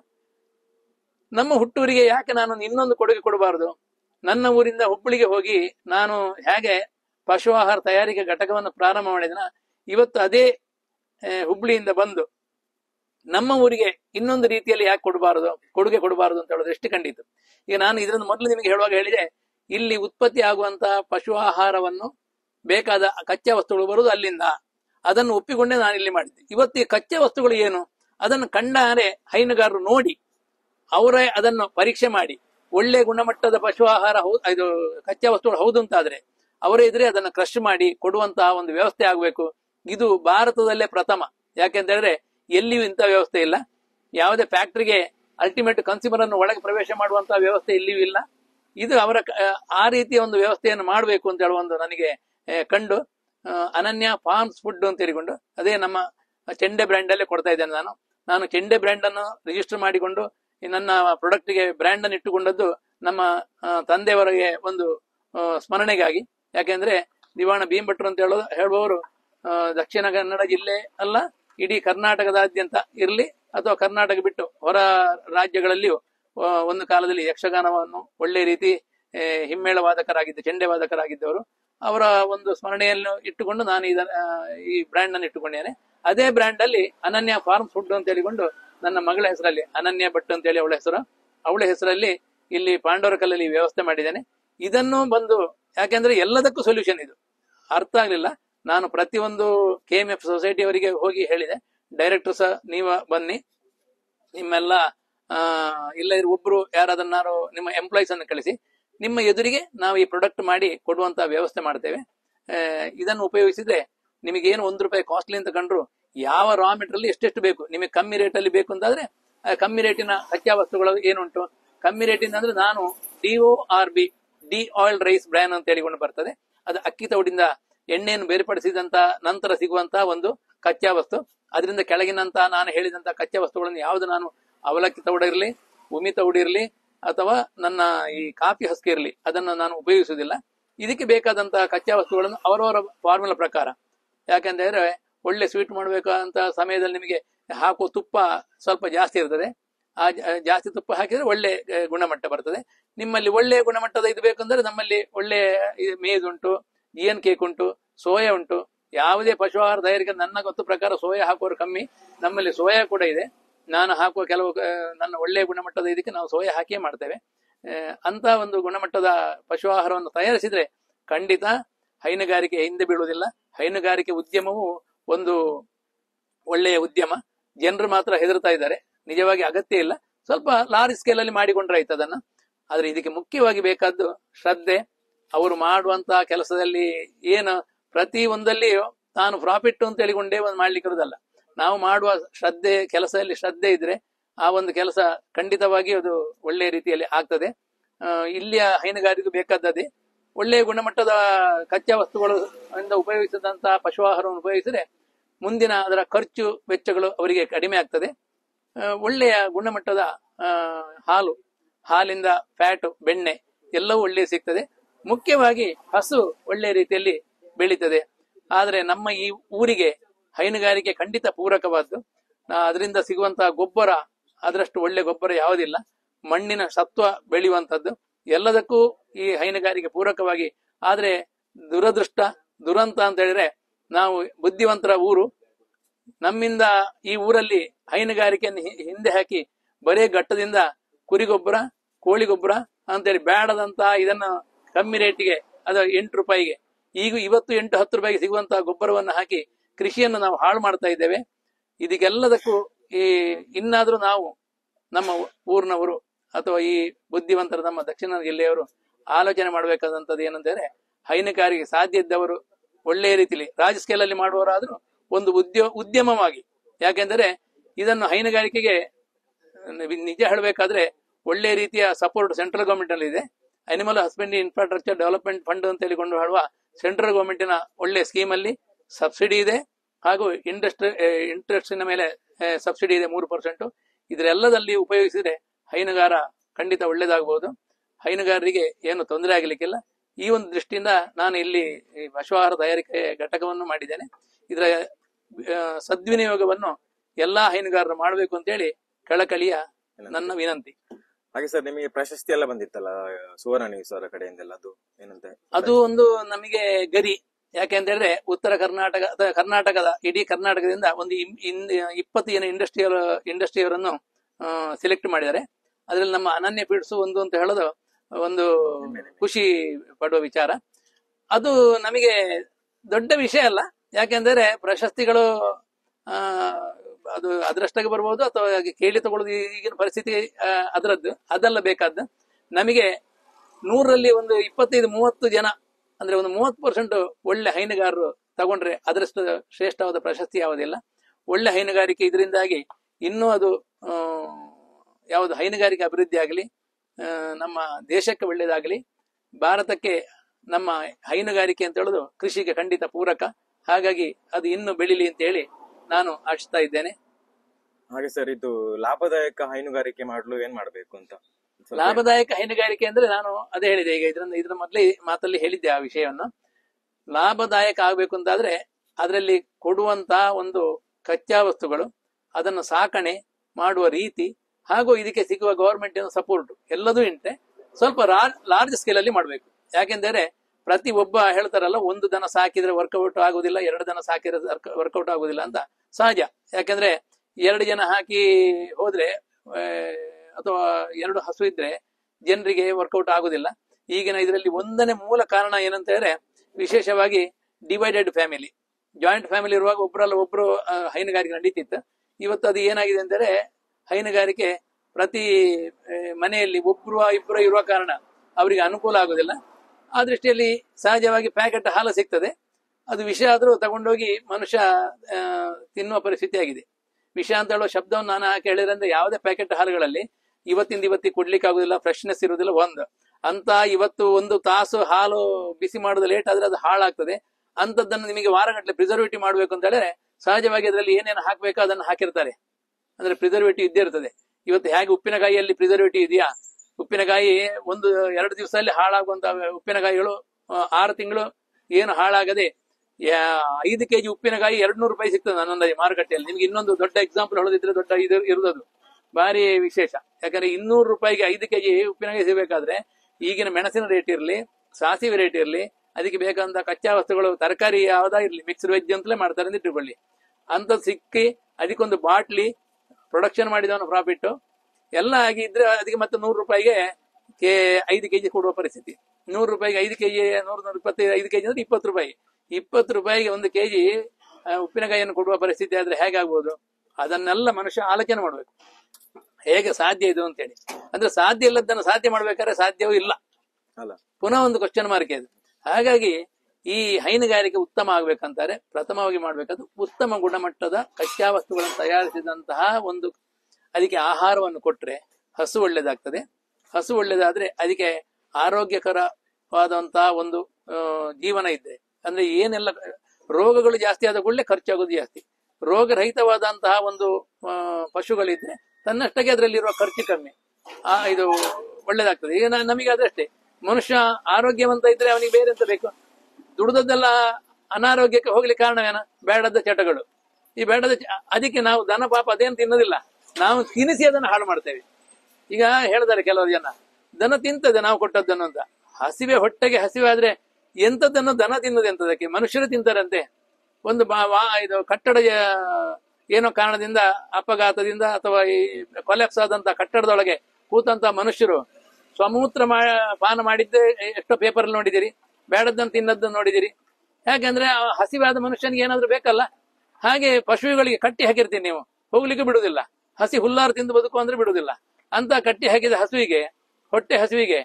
ನಮ್ಮ ಹುಟ್ಟೂರಿಗೆ ಯಾಕೆ ನಾನು ಇನ್ನೊಂದು ಕೊಡುಗೆ ಕೊಡಬಾರದು, ನನ್ನ ಊರಿಂದ ಹುಬ್ಬಳ್ಳಿಗೆ ಹೋಗಿ ನಾನು ಹೇಗೆ ಪಶು ಆಹಾರ ತಯಾರಿಕೆ ಘಟಕವನ್ನು ಪ್ರಾರಂಭ ಮಾಡಿದನ, ಇವತ್ತು ಅದೇ ಹುಬ್ಬಳ್ಳಿಯಿಂದ ಬಂದು ನಮ್ಮ ಊರಿಗೆ ಇನ್ನೊಂದು ರೀತಿಯಲ್ಲಿ ಯಾಕೆ ಕೊಡುಗೆ ಕೊಡಬಾರದು ಅಂತ ಹೇಳೋದು ಎಷ್ಟು ಖಂಡಿತು. ಈಗ ನಾನು ಇದರಿಂದ ಮೊದಲು ನಿಮಗೆ ಹೇಳುವಾಗ ಹೇಳಿದೆ, ಇಲ್ಲಿ ಉತ್ಪತ್ತಿ ಆಗುವಂತಹ ಪಶು ಆಹಾರವನ್ನು ಬೇಕಾದ ಕಚ್ಚಾ ವಸ್ತುಗಳು ಬರುವುದು ಅಲ್ಲಿಂದ, ಅದನ್ನು ಒಪ್ಪಿಕೊಂಡೇ ನಾನು ಇಲ್ಲಿ ಮಾಡಿದ್ದೆ. ಇವತ್ತು ಈ ಕಚ್ಚಾ ವಸ್ತುಗಳು ಏನು ಅದನ್ನು ಕಂಡಾರೆ ಹೈನುಗಾರರು ನೋಡಿ ಅವರೇ ಅದನ್ನು ಪರೀಕ್ಷೆ ಮಾಡಿ ಒಳ್ಳೆ ಗುಣಮಟ್ಟದ ಪಶು ಆಹಾರ ಇದು ಕಚ್ಚಾ ವಸ್ತುಗಳು ಹೌದು ಅಂತಾದ್ರೆ ಅವರೇ ಇದ್ರೆ ಅದನ್ನು ಕ್ರಶ್ ಮಾಡಿ ಕೊಡುವಂತಹ ಒಂದು ವ್ಯವಸ್ಥೆ ಆಗಬೇಕು. ಇದು ಭಾರತದಲ್ಲೇ ಪ್ರಥಮ. ಯಾಕೆಂತ ಹೇಳಿದ್ರೆ ಎಲ್ಲಿಯೂ ಇಂಥ ವ್ಯವಸ್ಥೆ ಇಲ್ಲ. ಯಾವುದೇ ಫ್ಯಾಕ್ಟರಿಗೆ ಅಲ್ಟಿಮೇಟ್ ಕನ್ಸ್ಯೂಮರ್ ಅನ್ನು ಒಳಗೆ ಪ್ರವೇಶ ಮಾಡುವಂತಹ ವ್ಯವಸ್ಥೆ ಇಲ್ಲಿಯೂ ಇಲ್ಲ. ಇದು ಅವರ ಆ ರೀತಿಯ ಒಂದು ವ್ಯವಸ್ಥೆಯನ್ನು ಮಾಡಬೇಕು ಅಂತ ಹೇಳುವ ಒಂದು ನನಗೆ ಕಂಡು ಅನನ್ಯ ಫಾರ್ಮ್ಸ್ ಫುಡ್ ಅಂತ ಹೇಳಿಕೊಂಡು ಅದೇ ನಮ್ಮ ಚೆಂಡೆ ಬ್ರ್ಯಾಂಡ್ ಅಲ್ಲೇ ಕೊಡ್ತಾ ಇದ್ದೇನೆ. ನಾನು ಚೆಂಡೆ ಬ್ರ್ಯಾಂಡ್ ಅನ್ನು ರಿಜಿಸ್ಟರ್ ಮಾಡಿಕೊಂಡು ನನ್ನ ಪ್ರಾಡಕ್ಟ್ ಗೆ ಬ್ರ್ಯಾಂಡ್ ಅನ್ನು ಇಟ್ಟುಕೊಂಡದ್ದು ನಮ್ಮ ತಂದೆಯವರಿಗೆ ಒಂದು ಸ್ಮರಣೆಗಾಗಿ. ಯಾಕೆಂದ್ರೆ ದಿವಾಣ ಭೀಮಭಟ್ರು ಅಂತ ಹೇಳುವವರು ದಕ್ಷಿಣ ಕನ್ನಡ ಜಿಲ್ಲೆ ಅಲ್ಲ, ಇಡೀ ಕರ್ನಾಟಕದಾದ್ಯಂತ ಇರಲಿ ಅಥವಾ ಕರ್ನಾಟಕ ಬಿಟ್ಟು ಹೊರ ರಾಜ್ಯಗಳಲ್ಲಿಯೂ ಒಂದು ಕಾಲದಲ್ಲಿ ಯಕ್ಷಗಾನವನ್ನು ಒಳ್ಳೆ ರೀತಿ ಹಿಮ್ಮೇಳ ವಾದಕರಾಗಿದ್ದ ಚೆಂಡೆ ವಾದಕರಾಗಿದ್ದವರು. ಅವರ ಒಂದು ಸ್ಮರಣೆಯನ್ನು ಇಟ್ಟುಕೊಂಡು ನಾನು ಈ ಬ್ರ್ಯಾಂಡ್ ಅನ್ನು ಇಟ್ಟುಕೊಂಡೇನೆ. ಅದೇ ಬ್ರ್ಯಾಂಡ್ ಅಲ್ಲಿ ಅನನ್ಯ ಫಾರ್ಮ್ಸ್ ಫುಡ್ ಅಂತ ಹೇಳಿಕೊಂಡು ನನ್ನ ಮಗಳ ಹೆಸರಲ್ಲಿ ಅನನ್ಯ ಭಟ್ ಅಂತ ಹೇಳಿ ಅವಳ ಹೆಸರಲ್ಲಿ ಇಲ್ಲಿ ಪಾಂಡವರ ಕಲ್ಲಲ್ಲಿ ವ್ಯವಸ್ಥೆ ಮಾಡಿದ್ದೇನೆ. ಇದನ್ನು ಬಂದು ಯಾಕೆಂದ್ರೆ ಎಲ್ಲದಕ್ಕೂ ಸೊಲ್ಯೂಷನ್ ಇದು ಅರ್ಥ ಆಗ್ಲಿಲ್ಲ. ನಾನು ಪ್ರತಿಯೊಂದು KMF ಸೊಸೈಟಿ ಅವರಿಗೆ ಹೋಗಿ ಹೇಳಿದೆ, ಡೈರೆಕ್ಟರ್ಸ್ ನೀವ ಬನ್ನಿ, ನಿಮ್ಮೆಲ್ಲ ಇಲ್ಲ ಒಬ್ರು ಯಾರಾದನ್ನಾರು ನಿಮ್ಮ ಎಂಪ್ಲಾಯೀಸ್ ಅನ್ನು ಕಳಿಸಿ, ನಿಮ್ಮ ಎದುರಿಗೆ ನಾವು ಈ ಪ್ರಾಡಕ್ಟ್ ಮಾಡಿ ಕೊಡುವಂತ ವ್ಯವಸ್ಥೆ ಮಾಡ್ತೇವೆ. ಇದನ್ನು ಉಪಯೋಗಿಸಿದ್ರೆ ನಿಮಗೇನು ₹1 ಕಾಸ್ಟ್ಲಿ ಅಂತ ಕಂಡ್ರು ಯಾವ ರಾ ಮೆಟೀರಿಯಲ್ ಎಷ್ಟೆಷ್ಟು ಬೇಕು, ನಿಮಗೆ ಕಮ್ಮಿ ರೇಟ್ ಅಲ್ಲಿ ಬೇಕು ಅಂತಾದ್ರೆ ಕಮ್ಮಿ ರೇಟಿನ ಕಚ್ಚಾ ವಸ್ತುಗಳು ಏನುಂಟು, ಕಮ್ಮಿ ರೇಟಿಂದ ಅಂದ್ರೆ ನಾನು DORB D oil rice bran ಅಂತ ಹೇಳಿಕೊಂಡು ಬರ್ತದೆ. ಅದು ಅಕ್ಕಿ ತೌಡಿಂದ ಎಣ್ಣೆಯನ್ನು ಬೇರ್ಪಡಿಸಿದಂತ ನಂತರ ಸಿಗುವಂತ ಒಂದು ಕಚ್ಚಾ ವಸ್ತು. ಅದರಿಂದ ಕೆಳಗಿನಂತ ನಾನು ಹೇಳಿದಂತ ಕಚ್ಚಾ ವಸ್ತುಗಳನ್ನು ಯಾವ್ದು ನಾನು ಅವಲಕ್ಕಿ ತೌಡ ಇರಲಿ, ಉಮಿ ತೌಡಿರ್ಲಿ ಅಥವಾ ನನ್ನ ಈ ಕಾಫಿ ಹಸ್ಕೆ ಇರಲಿ ಅದನ್ನು ನಾನು ಉಪಯೋಗಿಸುವುದಿಲ್ಲ. ಇದಕ್ಕೆ ಬೇಕಾದಂತಹ ಕಚ್ಚಾ ವಸ್ತುಗಳನ್ನು ಅವರವರ ಫಾರ್ಮುಲಾ ಪ್ರಕಾರ, ಯಾಕಂದ್ರೆ ಒಳ್ಳೆ ಸ್ವೀಟ್ ಮಾಡಬೇಕಂತ ಸಮಯದಲ್ಲಿ ನಿಮಗೆ ಹಾಕುವ ತುಪ್ಪ ಸ್ವಲ್ಪ ಜಾಸ್ತಿ ಇರ್ತದೆ. ಆ ಜಾಸ್ತಿ ತುಪ್ಪ ಹಾಕಿದ್ರೆ ಒಳ್ಳೆ ಗುಣಮಟ್ಟ ಬರ್ತದೆ. ನಿಮ್ಮಲ್ಲಿ ಒಳ್ಳೆ ಗುಣಮಟ್ಟದ ಇದು ಬೇಕಂದ್ರೆ ನಮ್ಮಲ್ಲಿ ಒಳ್ಳೆ ಮೇಜ್ ಉಂಟು, GN ಕೇಕ್ ಉಂಟು, ಸೋಯಾ ಉಂಟು. ಯಾವುದೇ ಪಶು ಆಹಾರ ತಯಾರಿಕೆ ನನ್ನ ಗೊತ್ತು ಪ್ರಕಾರ ಸೋಯಾ ಹಾಕುವವರು ಕಮ್ಮಿ, ನಮ್ಮಲ್ಲಿ ಸೋಯಾ ಕೂಡ ಇದೆ. ನಾನು ಹಾಕುವ ಕೆಲವು ನನ್ನ ಒಳ್ಳೆಯ ಗುಣಮಟ್ಟದ ಇದಕ್ಕೆ ನಾವು ಸೋಯಾ ಹಾಕಿಯೇ ಮಾಡ್ತೇವೆ. ಅಂತ ಒಂದು ಗುಣಮಟ್ಟದ ಪಶು ಆಹಾರವನ್ನು ತಯಾರಿಸಿದ್ರೆ ಖಂಡಿತ ಹೈನುಗಾರಿಕೆ ಹಿಂದೆ ಬೀಳುವುದಿಲ್ಲ. ಹೈನುಗಾರಿಕೆ ಉದ್ಯಮವು ಒಂದು ಒಳ್ಳೆಯ ಉದ್ಯಮ. ಜನರು ಮಾತ್ರ ಹೆದರ್ತಾ ಇದ್ದಾರೆ, ನಿಜವಾಗಿ ಅಗತ್ಯ ಇಲ್ಲ. ಸ್ವಲ್ಪ ಲಾರ್ಜ್ ಸ್ಕೇಲ್ ಅಲ್ಲಿ ಮಾಡಿಕೊಂಡ್ರೆ ಆಯ್ತು ಅದನ್ನ. ಆದ್ರೆ ಇದಕ್ಕೆ ಮುಖ್ಯವಾಗಿ ಬೇಕಾದ್ದು ಶ್ರದ್ಧೆ. ಅವರು ಮಾಡುವಂತಹ ಕೆಲಸದಲ್ಲಿ ಏನು ಪ್ರತಿ ಒಂದಲ್ಲಿ ತಾನು ಪ್ರಾಫಿಟ್ ಅಂತ ಹೇಳಿಕೊಂಡೇ ಒಂದು ಮಾಡ್ಲಿಕ್ಕೆ ಇರೋದಲ್ಲ. ನಾವು ಮಾಡುವ ಕೆಲಸದಲ್ಲಿ ಶ್ರದ್ಧೆ ಇದ್ರೆ ಆ ಒಂದು ಕೆಲಸ ಖಂಡಿತವಾಗಿ ಅದು ಒಳ್ಳೆಯ ರೀತಿಯಲ್ಲಿ ಆಗ್ತದೆ. ಇಲ್ಲಿಯ ಹೈನುಗಾರಿಕೆ ಬೇಕಾದದೇ ಒಳ್ಳೆಯ ಗುಣಮಟ್ಟದ ಕಚ್ಚಾ ವಸ್ತುಗಳು ಉಪಯೋಗಿಸಿದಂತಹ ಪಶು ಆಹಾರವನ್ನು ಉಪಯೋಗಿಸಿದ್ರೆ ಮುಂದಿನ ಅದರ ಖರ್ಚು ವೆಚ್ಚಗಳು ಅವರಿಗೆ ಕಡಿಮೆ ಆಗ್ತದೆ. ಒಳ್ಳೆಯ ಗುಣಮಟ್ಟದ ಹಾಲಿಂದ ಫ್ಯಾಟ್, ಬೆಣ್ಣೆ ಎಲ್ಲವೂ ಒಳ್ಳೆಯ ಸಿಗ್ತದೆ. ಮುಖ್ಯವಾಗಿ ಹಸು ಒಳ್ಳೆಯ ರೀತಿಯಲ್ಲಿ ಬೆಳೀತದೆ. ಆದ್ರೆ ನಮ್ಮ ಈ ಊರಿಗೆ ಹೈನುಗಾರಿಕೆ ಖಂಡಿತ ಪೂರಕವಾದ್ದು. ಅದರಿಂದ ಸಿಗುವಂತಹ ಗೊಬ್ಬರ ಅದರಷ್ಟು ಒಳ್ಳೆ ಗೊಬ್ಬರ ಯಾವುದಿಲ್ಲ. ಮಣ್ಣಿನ ಸತ್ವ ಬೆಳೆಯುವಂತದ್ದು ಎಲ್ಲದಕ್ಕೂ ಈ ಹೈನುಗಾರಿಕೆ ಪೂರಕವಾಗಿ. ಆದ್ರೆ ದುರಂತ ಅಂತ ಹೇಳಿದ್ರೆ ನಾವು ಬುದ್ಧಿವಂತರ ಊರು. ನಮ್ಮಿಂದ ಈ ಊರಲ್ಲಿ ಹೈನುಗಾರಿಕೆಯನ್ನು ಹಿಂದೆ ಹಾಕಿ ಬರೇ ಘಟ್ಟದಿಂದ ಕುರಿ ಗೊಬ್ಬರ, ಕೋಳಿ ಗೊಬ್ಬರ ಅಂತೇಳಿ ಬೇಡದಂತ ಇದನ್ನ ಕಮ್ಮಿ ರೇಟಿಗೆ ಅದು ₹8 ಈಗ ಇವತ್ತು ₹8-10 ಸಿಗುವಂತಹ ಗೊಬ್ಬರವನ್ನು ಹಾಕಿ ಕೃಷಿಯನ್ನು ನಾವು ಹಾಳು ಮಾಡ್ತಾ ಇದ್ದೇವೆ. ಇದಕ್ಕೆಲ್ಲದಕ್ಕೂ ಇನ್ನಾದ್ರೂ ನಾವು ನಮ್ಮ ಊರಿನವರು ಅಥವಾ ಈ ಬುದ್ಧಿವಂತರ ನಮ್ಮ ದಕ್ಷಿಣ ಜಿಲ್ಲೆಯವರು ಆಲೋಚನೆ ಮಾಡಬೇಕಾದಂತದ್ದು ಏನಂತಂದ್ರೆ ಹೈನುಗಾರಿಕೆ ಸಾಧ್ಯ ಇದ್ದವರು ಒಳ್ಳೆಯ ರೀತಿಯಲ್ಲಿ ರಾಜ್ ಸ್ಕೇಲ್ ಅಲ್ಲಿ ಮಾಡುವವರಾದ್ರೂ ಒಂದು ಉದ್ಯಮವಾಗಿ, ಯಾಕೆಂದರೆ ಇದನ್ನು ಹೈನುಗಾರಿಕೆಗೆ ನಿಜ ಹೇಳಬೇಕಾದ್ರೆ ಒಳ್ಳೆ ರೀತಿಯ ಸಪೋರ್ಟ್ ಸೆಂಟ್ರಲ್ ಗವರ್ಮೆಂಟ್ ಅಲ್ಲಿ ಇದೆ. Animal husbandry infrastructure development fund ಅಂತ ಹೇಳಿ ಕೊಂಡು ಹೇಳುವ ಸೆಂಟ್ರಲ್ ಗವರ್ಮೆಂಟಿನ ಒಳ್ಳೆ ಸ್ಕೀಮ್ ಅಲ್ಲಿ ಸಬ್ಸಿಡಿ ಇದೆ, ಹಾಗೂ ಇಂಟ್ರೆಸ್ಟ್ ಮೇಲೆ ಸಬ್ಸಿಡಿ ಇದೆ 3%. ಇದರೆಲ್ಲದಲ್ಲಿ ಉಪಯೋಗಿಸಿದ್ರೆ ಹೈನುಗಾರ ಖಂಡಿತ ಒಳ್ಳೇದಾಗಬಹುದು. ಹೈನುಗಾರರಿಗೆ ಏನು ತೊಂದರೆ ಆಗಲಿಕ್ಕಿಲ್ಲ. ಈ ಒಂದು ದೃಷ್ಟಿಯಿಂದ ನಾನು ಇಲ್ಲಿ ಪಶುಆಹಾರ ತಯಾರಿಕೆ ಘಟಕವನ್ನು ಮಾಡಿದ್ದೇನೆ. ಇದರ ಸದ್ವಿನಿಯೋಗವನ್ನು ಎಲ್ಲಾ ಹೈನುಗಾರರು ಮಾಡಬೇಕು ಅಂತ ಹೇಳಿ ಕಳಕಳಿಯ ನನ್ನ ವಿನಂತಿ. ಹಾಗೆ ಸರ್, ನಿಮಗೆ ಪ್ರಶಸ್ತಿ ಎಲ್ಲ ಬಂದಿತ್ತಲ್ಲ ಸುವರ್ಣ ನ್ಯೂಸ್ ಅವರ ಕಡೆಯಿಂದೆಲ್ಲ, ಅದು ಏನಂತ? ಅದು ಒಂದು ನಮಗೆ ಗರಿ. ಯಾಕೆ ಅಂತ ಹೇಳಿದ್ರೆ ಉತ್ತರ ಕರ್ನಾಟಕದ ಇಡೀ ಕರ್ನಾಟಕದಿಂದ ಒಂದು 20 ಜನ ಇಂಡಸ್ಟ್ರಿಯವರನ್ನು ಸೆಲೆಕ್ಟ್ ಮಾಡಿದ್ದಾರೆ. ಅದ್ರಲ್ಲಿ ನಮ್ಮ ಅನನ್ಯ ಫೀಡ್ಸ್ ಒಂದು ಅಂತ ಹೇಳೋದು ಒಂದು ಖುಷಿ ಪಡುವ ವಿಚಾರ. ಅದು ನಮಗೆ ದೊಡ್ಡ ವಿಷಯ ಅಲ್ಲ, ಯಾಕೆಂದ್ರೆ ಪ್ರಶಸ್ತಿಗಳು ಅದು ಅದರಷ್ಟಾಗಿ ಬರ್ಬೋದು ಅಥವಾ ಕೇಳಿ ತಗೊಳ್ಳೋದು ಈಗಿನ ಪರಿಸ್ಥಿತಿ ಅದೆಲ್ಲ ಬೇಕಾದ್ದು. ನಮಗೆ 100ರಲ್ಲಿ ಒಂದು 25-30 ಜನ ಅಂದ್ರೆ ಒಂದು 30% ಒಳ್ಳೆ ಹೈನುಗಾರರು ತಗೊಂಡ್ರೆ ಅದರಷ್ಟು ಶ್ರೇಷ್ಠವಾದ ಪ್ರಶಸ್ತಿ ಯಾವುದಿಲ್ಲ. ಒಳ್ಳೆ ಹೈನುಗಾರಿಕೆ ಇದರಿಂದಾಗಿ ಇನ್ನೂ ಅದು ಯಾವುದು ಹೈನುಗಾರಿಕೆ ಅಭಿವೃದ್ಧಿ ಆಗಲಿ, ನಮ್ಮ ದೇಶಕ್ಕೆ ಒಳ್ಳೇದಾಗಲಿ, ಭಾರತಕ್ಕೆ ನಮ್ಮ ಹೈನುಗಾರಿಕೆ ಅಂತ ಹೇಳೋದು ಕೃಷಿಗೆ ಖಂಡಿತ ಪೂರಕ. ಹಾಗಾಗಿ ಅದು ಇನ್ನೂ ಬೆಳಿಲಿ ಅಂತ ಹೇಳಿ ನಾನು ಆಶಿಸ್ತಾ ಇದ್ದೇನೆ. ಹಾಗೆ ಸರ್, ಇದು ಲಾಭದಾಯಕ ಹೈನುಗಾರಿಕೆ ಮಾಡಲು ಏನ್ ಮಾಡ್ಬೇಕು ಅಂತ? ಲಾಭದಾಯಕ ಹೈನುಗಾರಿಕೆ ಅಂದ್ರೆ ನಾನು ಅದೇ ಹೇಳಿದೆ, ಈಗ ಇದ್ರ ಮೊದಲೇ ಮಾತಲ್ಲಿ ಹೇಳಿದ್ದೆ ಆ ವಿಷಯವನ್ನು. ಲಾಭದಾಯಕ ಆಗ್ಬೇಕು ಅಂತಾದ್ರೆ ಅದರಲ್ಲಿ ಕೊಡುವಂತ ಒಂದು ಕಚ್ಚಾ ವಸ್ತುಗಳು, ಅದನ್ನು ಸಾಕಣೆ ಮಾಡುವ ರೀತಿ, ಹಾಗೂ ಇದಕ್ಕೆ ಸಿಗುವ ಗವರ್ಮೆಂಟ್ ಸಪೋರ್ಟ್ ಎಲ್ಲದೂ ಇಂಟೆ ಸ್ವಲ್ಪ ಲಾರ್ಜ್ ಸ್ಕೇಲ್ ಅಲ್ಲಿ ಮಾಡ್ಬೇಕು. ಯಾಕೆಂದ್ರೆ ಪ್ರತಿ ಒಬ್ಬ ಹೇಳ್ತಾರಲ್ಲ, ಒಂದು ದನ ಸಾಕಿದ್ರೆ ವರ್ಕೌಟ್ ಆಗುದಿಲ್ಲ, 2 ದನ ಸಾಕಿದ್ರೆ ವರ್ಕೌಟ್ ಆಗುದಿಲ್ಲ ಅಂತ ಸಹಜ. ಯಾಕಂದ್ರೆ 2 ಜನ ಹಾಕಿ ಹೋದ್ರೆ ಅಥವಾ 2 ಹಸು ಇದ್ರೆ ಜನರಿಗೆ ವರ್ಕೌಟ್ ಆಗುದಿಲ್ಲ. ಈಗಿನ ಇದರಲ್ಲಿ ಒಂದನೇ ಮೂಲ ಕಾರಣ ಏನಂತ ಹೇಳಿದ್ರೆ, ವಿಶೇಷವಾಗಿ ಡಿವೈಡೆಡ್ ಫ್ಯಾಮಿಲಿ, ಜಾಯಿಂಟ್ ಫ್ಯಾಮಿಲಿ ಇರುವಾಗ ಒಬ್ಬರಲ್ಲ ಒಬ್ರು ಹೈನುಗಾರಿಕೆ ನಡೀತಿತ್ತು. ಇವತ್ತು ಅದು ಏನಾಗಿದೆ ಅಂದರೆ ಹೈನುಗಾರಿಕೆ ಪ್ರತಿ ಮನೆಯಲ್ಲಿ ಇಬ್ಬರು ಇರುವ ಕಾರಣ ಅವರಿಗೆ ಅನುಕೂಲ ಆಗುದಿಲ್ಲ. ಆ ದೃಷ್ಟಿಯಲ್ಲಿ ಸಹಜವಾಗಿ ಪ್ಯಾಕೆಟ್ ಹಾಲು ಸಿಗ್ತದೆ, ಅದು ವಿಷ ಆದ್ರೂ ತಗೊಂಡೋಗಿ ಮನುಷ್ಯ ತಿನ್ನುವ ಪರಿಸ್ಥಿತಿ ಆಗಿದೆ. ವಿಷ ಅಂತ ಹೇಳುವ ಶಬ್ದವನ್ನು ನಾನು ಹಾಕಿ ಹೇಳಿದ್ರೆ ಯಾವುದೇ ಪ್ಯಾಕೆಟ್ ಹಾಲುಗಳಲ್ಲಿ ಇವತ್ತಿಗೆ ಕೊಡ್ಲಿಕ್ಕೆ ಆಗುದಿಲ್ಲ, ಫ್ರೆಶ್ನೆಸ್ ಇರುವುದಿಲ್ಲ. ಅಂತ ಇವತ್ತು 1 ತಾಸು ಹಾಲು ಬಿಸಿ ಮಾಡೋದು ಲೇಟ್ ಆದ್ರೆ ಅದು ಹಾಳಾಗ್ತದೆ. ಅಂತದನ್ನು ನಿಮಗೆ ವಾರಗಟ್ಟಲೆ ಪ್ರಿಸರ್ವೇಟಿವ್ ಮಾಡ್ಬೇಕು ಅಂತ ಹೇಳಿದ್ರೆ ಸಹಜವಾಗಿ ಅದರಲ್ಲಿ ಏನೇನು ಹಾಕ್ಬೇಕೋ ಅದನ್ನು ಹಾಕಿರ್ತಾರೆ, ಅಂದ್ರೆ ಪ್ರಿಸರ್ವೇಟಿವ್ ಇದ್ದೇ ಇರ್ತದೆ. ಇವತ್ತು ಹೇಗೆ ಉಪ್ಪಿನಕಾಯಿಯಲ್ಲಿ ಪ್ರಿಸರ್ವೇಟಿವ್ ಇದೆಯಾ, ಉಪ್ಪಿನಕಾಯಿ 1-2 ದಿವಸದಲ್ಲಿ ಹಾಳಾಗುವಂತ ಉಪ್ಪಿನಕಾಯಿಗಳು 6 ತಿಂಗಳು ಏನು ಹಾಳಾಗದೆ 5 kg ಉಪ್ಪಿನಕಾಯಿ 200 ರೂಪಾಯಿ ಸಿಗ್ತದೆ ನನ್ನೊಂದು ಮಾರುಕಟ್ಟೆಯಲ್ಲಿ. ನಿಮ್ಗೆ ಇನ್ನೊಂದು ದೊಡ್ಡ ಎಕ್ಸಾಂಪಲ್ ಹೇಳೋದಿದ್ರೆ ದೊಡ್ಡ ಇರುವುದು ಭಾರಿ ವಿಶೇಷ. ಯಾಕಂದ್ರೆ 200 ರೂಪಾಯಿಗೆ 5 kg ಉಪ್ಪಿನಕಾಯಿ ಸಿಗಬೇಕಾದ್ರೆ ಈಗಿನ ಮೆಣಸಿನ ರೇಟ್ ಇರ್ಲಿ, ಸಾಸಿವೆ ರೇಟ್ ಇರ್ಲಿ, ಅದಕ್ಕೆ ಬೇಕಾದಂತ ಕಚ್ಚಾ ವಸ್ತುಗಳು, ತರಕಾರಿ ಯಾವ್ದಾ ಇರ್ಲಿ, ಮಿಕ್ಸ್ಡ್ ವೆಜ್ ಅಂತಲೇ ಮಾಡ್ತಾರೆ ಅಂತ ಇಟ್ಟುಕೊಳ್ಳಿ, ಅಂತದ್ ಸಿಕ್ಕಿ ಅದಕ್ಕೊಂದು ಬಾಟ್ಲಿ ಪ್ರೊಡಕ್ಷನ್ ಮಾಡಿದವನು ಪ್ರಾಫಿಟ್ ಎಲ್ಲ ಆಗಿ ಇದ್ರೆ ಅದಕ್ಕೆ ಮತ್ತೆ 100 ರೂಪಾಯಿಗೆ 5 kg ಕೊಡುವ ಪರಿಸ್ಥಿತಿ. 100 ರೂಪಾಯಿಗೆ 5 kg, 125 kg ಅಂದ್ರೆ 20 ರೂಪಾಯಿ. 20 ರೂಪಾಯಿಗೆ 1 kg ಉಪ್ಪಿನಕಾಯಿಯನ್ನು ಕೊಡುವ ಪರಿಸ್ಥಿತಿ ಆದ್ರೆ ಹೇಗಾಗ್ಬೋದು? ಅದನ್ನೆಲ್ಲ ಮನುಷ್ಯ ಆಲೋಚನೆ ಮಾಡ್ಬೇಕು, ಹೇಗೆ ಸಾಧ್ಯ ಇದು ಅಂತೇಳಿ. ಅಂದ್ರೆ ಸಾಧ್ಯ ಇಲ್ಲದನ್ನು ಸಾಧ್ಯ ಮಾಡ್ಬೇಕಾದ್ರೆ ಸಾಧ್ಯವೂ ಇಲ್ಲ, ಪುನಃ ಒಂದು ಕ್ವಶನ್ ಮಾರ್ಕ್ ಅದು. ಹಾಗಾಗಿ ಈ ಹೈನುಗಾರಿಕೆ ಉತ್ತಮ ಆಗ್ಬೇಕಂತಾರೆ ಪ್ರಥಮವಾಗಿ ಮಾಡ್ಬೇಕಾದ್ರೆ ಉತ್ತಮ ಗುಣಮಟ್ಟದ ಕಚ್ಚಾ ವಸ್ತುಗಳನ್ನು ತಯಾರಿಸಿದಂತಹ ಒಂದು ಅದಕ್ಕೆ ಆಹಾರವನ್ನು ಕೊಟ್ರೆ ಹಸು ಒಳ್ಳೇದಾಗ್ತದೆ. ಹಸು ಒಳ್ಳೇದಾದ್ರೆ ಅದಕ್ಕೆ ಆರೋಗ್ಯಕರವಾದಂತಹ ಒಂದು ಜೀವನ ಇದ್ರೆ, ಅಂದ್ರೆ ಏನೆಲ್ಲ ರೋಗಗಳು ಜಾಸ್ತಿ ಆದ ಕೂಡಲೇ ಖರ್ಚಾಗೋದು ಜಾಸ್ತಿ. ರೋಗರಹಿತವಾದಂತಹ ಒಂದು ಪಶುಗಳಿದ್ರೆ ತನ್ನಷ್ಟಕ್ಕೆ ಅದರಲ್ಲಿರುವ ಖರ್ಚು ಕಮ್ಮಿ, ಇದು ಒಳ್ಳೇದಾಗ್ತದೆ. ಈಗ ನಮಗೆ ಅದಷ್ಟೇ, ಮನುಷ್ಯ ಆರೋಗ್ಯವಂತ ಇದ್ರೆ ಅವನಿಗೆ ಬೇರೆ ಎಂತ ಬೇಕು? ದುಡ್ದದ್ದೆಲ್ಲ ಅನಾರೋಗ್ಯಕ್ಕೆ ಹೋಗ್ಲಿಕ್ಕೆ ಕಾರಣವೇನ? ಬೇಡದ ಚಟಗಳು. ಈ ಬೇಡದ ಅದಕ್ಕೆ ನಾವು ದನ ಪಾಪ ಅದೇನು ತಿನ್ನೋದಿಲ್ಲ, ನಾವು ತಿನ್ನಿಸಿ ಅದನ್ನು ಹಾಳು ಮಾಡ್ತೇವೆ. ಈಗ ಹೇಳ್ತಾರೆ ಕೆಲವರು ಜನ, ದನ ತಿಂತದೆ ನಾವು ಕೊಟ್ಟದ್ದನ್ನು ಅಂತ. ಹಸಿವೆ ಹೊಟ್ಟೆಗೆ ಹಸಿವೆ ಆದ್ರೆ ಎಂತದನ್ನು ದನ ತಿನ್ನೋದು ಎಂತದಕ್ಕೆ? ಮನುಷ್ಯರು ತಿಂತಾರಂತೆ. ಒಂದು ಇದು ಕಟ್ಟಡ ಏನೋ ಕಾರಣದಿಂದ ಅಪಘಾತದಿಂದ ಅಥವಾ ಈ ಕೊಲೆಪ್ಸ್ ಆದಂತ ಕಟ್ಟಡದೊಳಗೆ ಕೂತಂತ ಮನುಷ್ಯರು ಸ್ವಮೂತ್ರ ಪಾನ ಮಾಡಿದ್ದೆ ಎಷ್ಟೋ ಪೇಪರ್ ಅಲ್ಲಿ ನೋಡಿದಿರಿ, ಬೇಡದ್ದನ್ನು ತಿನ್ನದ್ದನ್ನು ನೋಡಿದಿರಿ. ಯಾಕಂದ್ರೆ ಹಸಿವಾದ ಮನುಷ್ಯನಿಗೆ ಏನಾದ್ರು ಬೇಕಲ್ಲ. ಹಾಗೆ ಪಶುಗಳಿಗೆ ಕಟ್ಟಿ ಹಾಕಿರ್ತೀನಿ, ನೀವು ಹೋಗ್ಲಿಕ್ಕೆ ಬಿಡುದಿಲ್ಲ, ಹಸಿ ಹುಲ್ಲಾರು ತಿಂದು ಬದುಕು ಅಂದ್ರೆ ಬಿಡುದಿಲ್ಲ. ಅಂತ ಕಟ್ಟಿ ಹಾಕಿದ ಹಸುವಿಗೆ, ಹೊಟ್ಟೆ ಹಸುವಿಗೆ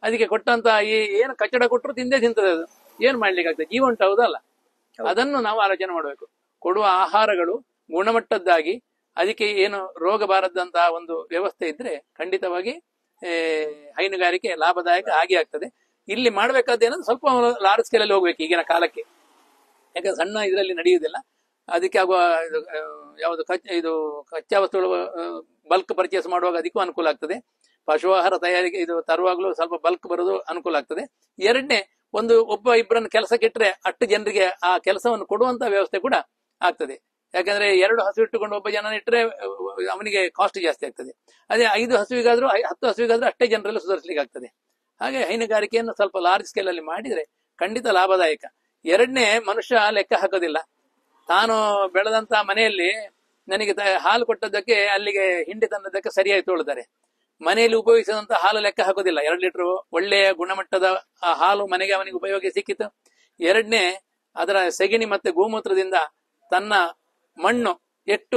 ಅದಕ್ಕೆ ಕೊಟ್ಟಂತ ಈ ಏನು ಕಚ್ಚಡ ಕೊಟ್ಟರು ತಿಂದೇ ತಿಂತದೆ. ಅದು ಏನ್ ಮಾಡ್ಲಿಕ್ಕೆ ಆಗ್ತದೆ? ಜೀವ ಉಂಟು, ಹೌದಲ್ಲ? ಅದನ್ನು ನಾವು ಆಲೋಚನೆ ಮಾಡಬೇಕು. ಕೊಡುವ ಆಹಾರಗಳು ಗುಣಮಟ್ಟದ್ದಾಗಿ ಅದಕ್ಕೆ ಏನು ರೋಗ ಬಾರದಂತಹ ಒಂದು ವ್ಯವಸ್ಥೆ ಇದ್ರೆ ಖಂಡಿತವಾಗಿ ಹೈನುಗಾರಿಕೆ ಲಾಭದಾಯಕ ಆಗಿ ಆಗ್ತದೆ. ಇಲ್ಲಿ ಮಾಡ್ಬೇಕಾದ್ದೇನಂದ್ರೆ ಸ್ವಲ್ಪ ಲಾರ್ಜ್ ಸ್ಕೇಲ್ ಅಲ್ಲಿ ಹೋಗ್ಬೇಕು ಈಗಿನ ಕಾಲಕ್ಕೆ. ಯಾಕಂದ್ರೆ ಸಣ್ಣ ಇದರಲ್ಲಿ ನಡೆಯುವುದಿಲ್ಲ. ಅದಕ್ಕೆ ಆಗುವ ಯಾವುದು ಇದು ಕಚ್ಚಾ ವಸ್ತುಗಳು ಬಲ್ಕ್ ಪರ್ಚೇಸ್ ಮಾಡುವಾಗ ಅದಕ್ಕೂ ಅನುಕೂಲ ಆಗ್ತದೆ. ಪಶು ಆಹಾರ ತಯಾರಿಕೆ ಇದು ತರುವಾಗಲೂ ಸ್ವಲ್ಪ ಬಲ್ಕ್ ಬರೋದು ಅನುಕೂಲ ಆಗ್ತದೆ. ಎರಡನೇ, ಒಬ್ಬ ಇಬ್ಬರನ್ನು ಕೆಲಸಕ್ಕೆ ಇಟ್ಟರೆ 8 ಜನರಿಗೆ ಆ ಕೆಲಸವನ್ನು ಕೊಡುವಂತ ವ್ಯವಸ್ಥೆ ಕೂಡ ಆಗ್ತದೆ. ಯಾಕಂದ್ರೆ 2 ಹಸು ಇಟ್ಟುಕೊಂಡು ಒಬ್ಬ ಜನ ಇಟ್ಟರೆ ಅವನಿಗೆ ಕಾಸ್ಟ್ ಜಾಸ್ತಿ ಆಗ್ತದೆ. ಅದೇ 5 ಹಸುವಿಗಾದ್ರೂ 10 ಹಸುವಿಗಾದ್ರೂ ಅಷ್ಟೇ ಜನರಲ್ಲಿ ಸುಧಾರಿಸಲಿಕ್ಕೆ ಆಗ್ತದೆ. ಹಾಗೆ ಹೈನುಗಾರಿಕೆಯನ್ನು ಸ್ವಲ್ಪ ಲಾರ್ಜ್ ಸ್ಕೇಲ್ ಅಲ್ಲಿ ಮಾಡಿದ್ರೆ ಖಂಡಿತ ಲಾಭದಾಯಕ. ಎರಡನೇ, ಮನುಷ್ಯ ಲೆಕ್ಕ ಹಾಕೋದಿಲ್ಲ. ತಾನು ಬೆಳೆದಂತ ಮನೆಯಲ್ಲಿ ನನಗೆ ಹಾಲು ಕೊಟ್ಟದ್ದಕ್ಕೆ ಅಲ್ಲಿಗೆ ಹಿಂಡಿ ತಂದದ್ದಕ್ಕೆ ಸರಿಯಾಗಿ ತೊಳ್ತಾರೆ. ಮನೆಯಲ್ಲಿ ಉಪಯೋಗಿಸಿದಂತ ಹಾಲು ಲೆಕ್ಕ ಹಾಕೋದಿಲ್ಲ. 2 ಲೀಟರ್ ಒಳ್ಳೆಯ ಗುಣಮಟ್ಟದ ಹಾಲು ಮನೆಗೆ ಅವನಿಗೆ ಉಪಯೋಗ ಸಿಕ್ಕಿತು. ಎರಡನೇ, ಅದರ ಸೆಗಣಿ ಮತ್ತೆ ಗೋಮೂತ್ರದಿಂದ ತನ್ನ ಮಣ್ಣು ಎಷ್ಟು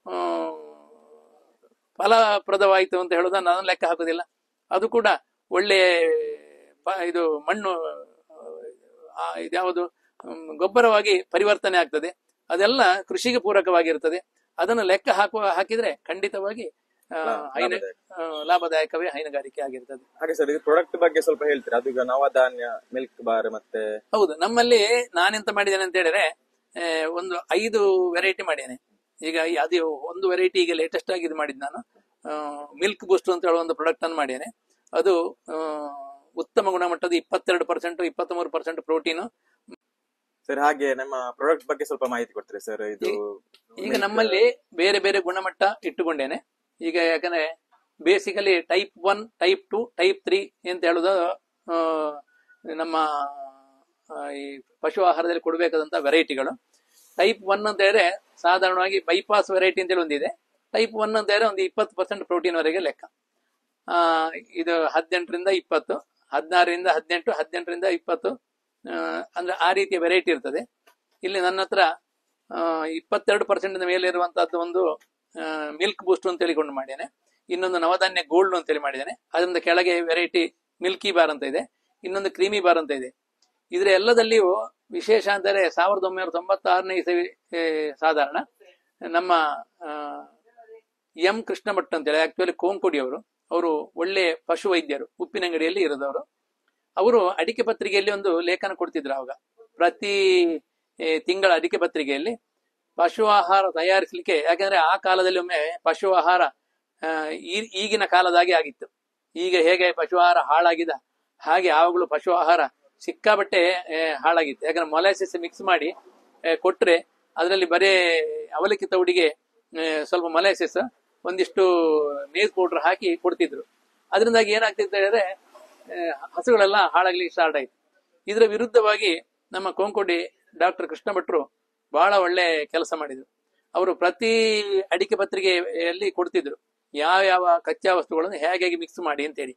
ಫಲಪ್ರದವಾಯಿತು ಅಂತ ಹೇಳೋದನ್ನ ಅದನ್ನು ಲೆಕ್ಕ ಹಾಕೋದಿಲ್ಲ. ಅದು ಕೂಡ ಒಳ್ಳೆ ಇದು ಮಣ್ಣು ಇದ್ಯಾವುದು ಗೊಬ್ಬರವಾಗಿ ಪರಿವರ್ತನೆ ಆಗ್ತದೆ. ಅದೆಲ್ಲ ಕೃಷಿಗೆ ಪೂರಕವಾಗಿರ್ತದೆ. ಅದನ್ನು ಲೆಕ್ಕ ಹಾಕಿದ್ರೆ ಖಂಡಿತವಾಗಿ ಲಾಭದಾಯಕವೇ ಹೈನುಗಾರಿಕೆ ಆಗಿರ್ತದೆ. ಹಾಗೆ ಸರ್, ಇದು ಪ್ರಾಡಕ್ಟ್ ಬಗ್ಗೆ ಸ್ವಲ್ಪ ಹೇಳ್ತೀರಾ? ಅದು ಈಗ ನವಧಾನ್ಯ ಮಿಲ್ಕ್ ಬಾರ್ ಮತ್ತೆ ಹೌದು, ನಮ್ಮಲ್ಲಿ ನಾನೆಂತ ಮಾಡಿದ್ದೇನೆ ಅಂತ ಹೇಳಿದ್ರೆ ಒಂದು 5 ವೆರೈಟಿ ಮಾಡಿದ್ದೇನೆ. ಈಗ ಅದು ಒಂದು ವೆರೈಟಿ ಈಗ ಲೇಟೆಸ್ಟ್ ಆಗಿ ಇದು ಮಾಡಿದ್ದು ನಾನು ಮಿಲ್ಕ್ ಬೂಸ್ಟ್ ಅಂತ ಹೇಳುವ ಒಂದು ಪ್ರಾಡಕ್ಟ್ ಅನ್ನು ಮಾಡಿದ್ದೇನೆ. ಅದು ಉತ್ತಮ ಗುಣಮಟ್ಟದ 22% 23% ಪ್ರೋಟೀನ್. ಸರ್, ಹಾಗೆ ನಮ್ಮ ಪ್ರಾಡಕ್ಟ್ ಬಗ್ಗೆ ಸ್ವಲ್ಪ ಮಾಹಿತಿ ಕೊಡ್ತೀರಾ ಸರ್? ಇದು ಈಗ ನಮ್ಮಲ್ಲಿ ಬೇರೆ ಬೇರೆ ಗುಣಮಟ್ಟ ಇಟ್ಟುಕೊಂಡೇನೆ. ಈಗ ಯಾಕಂದ್ರೆ ಬೇಸಿಕಲಿ ಟೈಪ್ 1, ಟೈಪ್ 2, ಟೈಪ್ 3 ಅಂತ ಹೇಳುದು ನಮ್ಮ ಈ ಪಶು ಆಹಾರದಲ್ಲಿ ಕೊಡಬೇಕಾದಂತ ವೆರೈಟಿಗಳು. ಟೈಪ್ 1 ಅಂತ ಹೇಳಿದ್ರೆ ಸಾಧಾರಣವಾಗಿ ಬೈಪಾಸ್ ವೆರೈಟಿ ಅಂತೇಳಿ ಒಂದಿದೆ. ಟೈಪ್ 1 ಅಂತ ಹೇಳಿದ್ರೆ ಒಂದು 20% ಪ್ರೋಟೀನ್ ವರೆಗೆ ಲೆಕ್ಕ. ಇದು 18ರಿಂದ 20, 16ರಿಂದ 18, 18ರಿಂದ 20 ಅಂದ್ರೆ ಆ ರೀತಿಯ ವೆರೈಟಿ ಇರ್ತದೆ. ಇಲ್ಲಿ ನನ್ನ ಹತ್ರ 22% ಮೇಲೆ ಇರುವಂತಹದ್ದು ಒಂದು ಮಿಲ್ಕ್ ಬೂಸ್ಟ್ ಅಂತ ಹೇಳಿಕೊಂಡು ಮಾಡಿದ್ದೇನೆ. ಇನ್ನೊಂದು ನವಧಾನ್ಯ ಗೋಲ್ಡ್ ಅಂತ ಹೇಳಿ ಮಾಡಿದ್ದೇನೆ. ಅದರಿಂದ ಕೆಳಗೆ ವೆರೈಟಿ ಮಿಲ್ಕಿ ಬಾರ್ ಅಂತ ಇದೆ, ಇನ್ನೊಂದು ಕ್ರೀಮಿ ಬಾರ್ ಅಂತ ಇದೆ. ಇದ್ರ ಎಲ್ಲದಲ್ಲಿಯೂ ವಿಶೇಷ ಅಂದರೆ 1996ನೇ ಇಸವಿ ಸಾಧಾರಣ ನಮ್ಮ ಎಂ ಕೃಷ್ಣ ಭಟ್ ಅಂತೇಳಿ ಆಕ್ಚುಲಿ ಕೋಂಕೋಡಿ ಅವರು ಒಳ್ಳೆ ಪಶು ವೈದ್ಯರು, ಉಪ್ಪಿನಂಗಡಿಯಲ್ಲಿ ಇರೋದವರು. ಅವರು ಅಡಿಕೆ ಪತ್ರಿಕೆಯಲ್ಲಿ ಒಂದು ಲೇಖನ ಕೊಡ್ತಿದ್ರು. ಅವಾಗ ಪ್ರತಿ ತಿಂಗಳ ಅಡಿಕೆ ಪತ್ರಿಕೆಯಲ್ಲಿ ಪಶು ಆಹಾರ ತಯಾರಿಸಲಿಕ್ಕೆ, ಯಾಕಂದ್ರೆ ಆ ಕಾಲದಲ್ಲಿ ಒಮ್ಮೆ ಪಶು ಆಹಾರ ಈಗಿನ ಕಾಲದಾಗೆ ಆಗಿತ್ತು. ಈಗ ಹೇಗೆ ಪಶು ಆಹಾರ ಹಾಳಾಗಿದ ಹಾಗೆ ಆವಾಗಲೂ ಪಶು ಆಹಾರ ಸಿಕ್ಕಾಬಟ್ಟೆ ಹಾಳಾಗಿತ್ತು. ಯಾಕಂದ್ರೆ ಮೊಲಾಸಿಸ್ ಮಿಕ್ಸ್ ಮಾಡಿ ಕೊಟ್ರೆ ಅದರಲ್ಲಿ ಬರೇ ಅವಲಕ್ಕಿ ತೌಡಿಗೆ ಸ್ವಲ್ಪ ಮೊಲಾಸಿಸ್ ಒಂದಿಷ್ಟು ಮೇಜ್ ಪೌಡರ್ ಹಾಕಿ ಕೊಡ್ತಿದ್ರು. ಅದರಿಂದಾಗಿ ಏನಾಗ್ತಿತ್ತು ಹೇಳಿದ್ರೆ ಹಸುಗಳೆಲ್ಲ ಹಾಳಾಗ್ಲಿಕ್ಕೆ ಸ್ಟಾರ್ಟ್ ಆಯ್ತು. ಇದರ ವಿರುದ್ಧವಾಗಿ ನಮ್ಮ ಕೊಂಕೋಡಿ ಡಾಕ್ಟರ್ ಕೃಷ್ಣ ಭಟ್ರು ಬಹಳ ಒಳ್ಳೆ ಕೆಲಸ ಮಾಡಿದ್ರು. ಅವರು ಪ್ರತಿ ಅಡಿಕೆ ಪತ್ರಿಕೆಯಲ್ಲಿ ಕೊಡ್ತಿದ್ರು ಯಾವ ಯಾವ ಕಚ್ಚಾ ವಸ್ತುಗಳನ್ನು ಹೇಗೆ ಮಿಕ್ಸ್ ಮಾಡಿ ಅಂತೇಳಿ.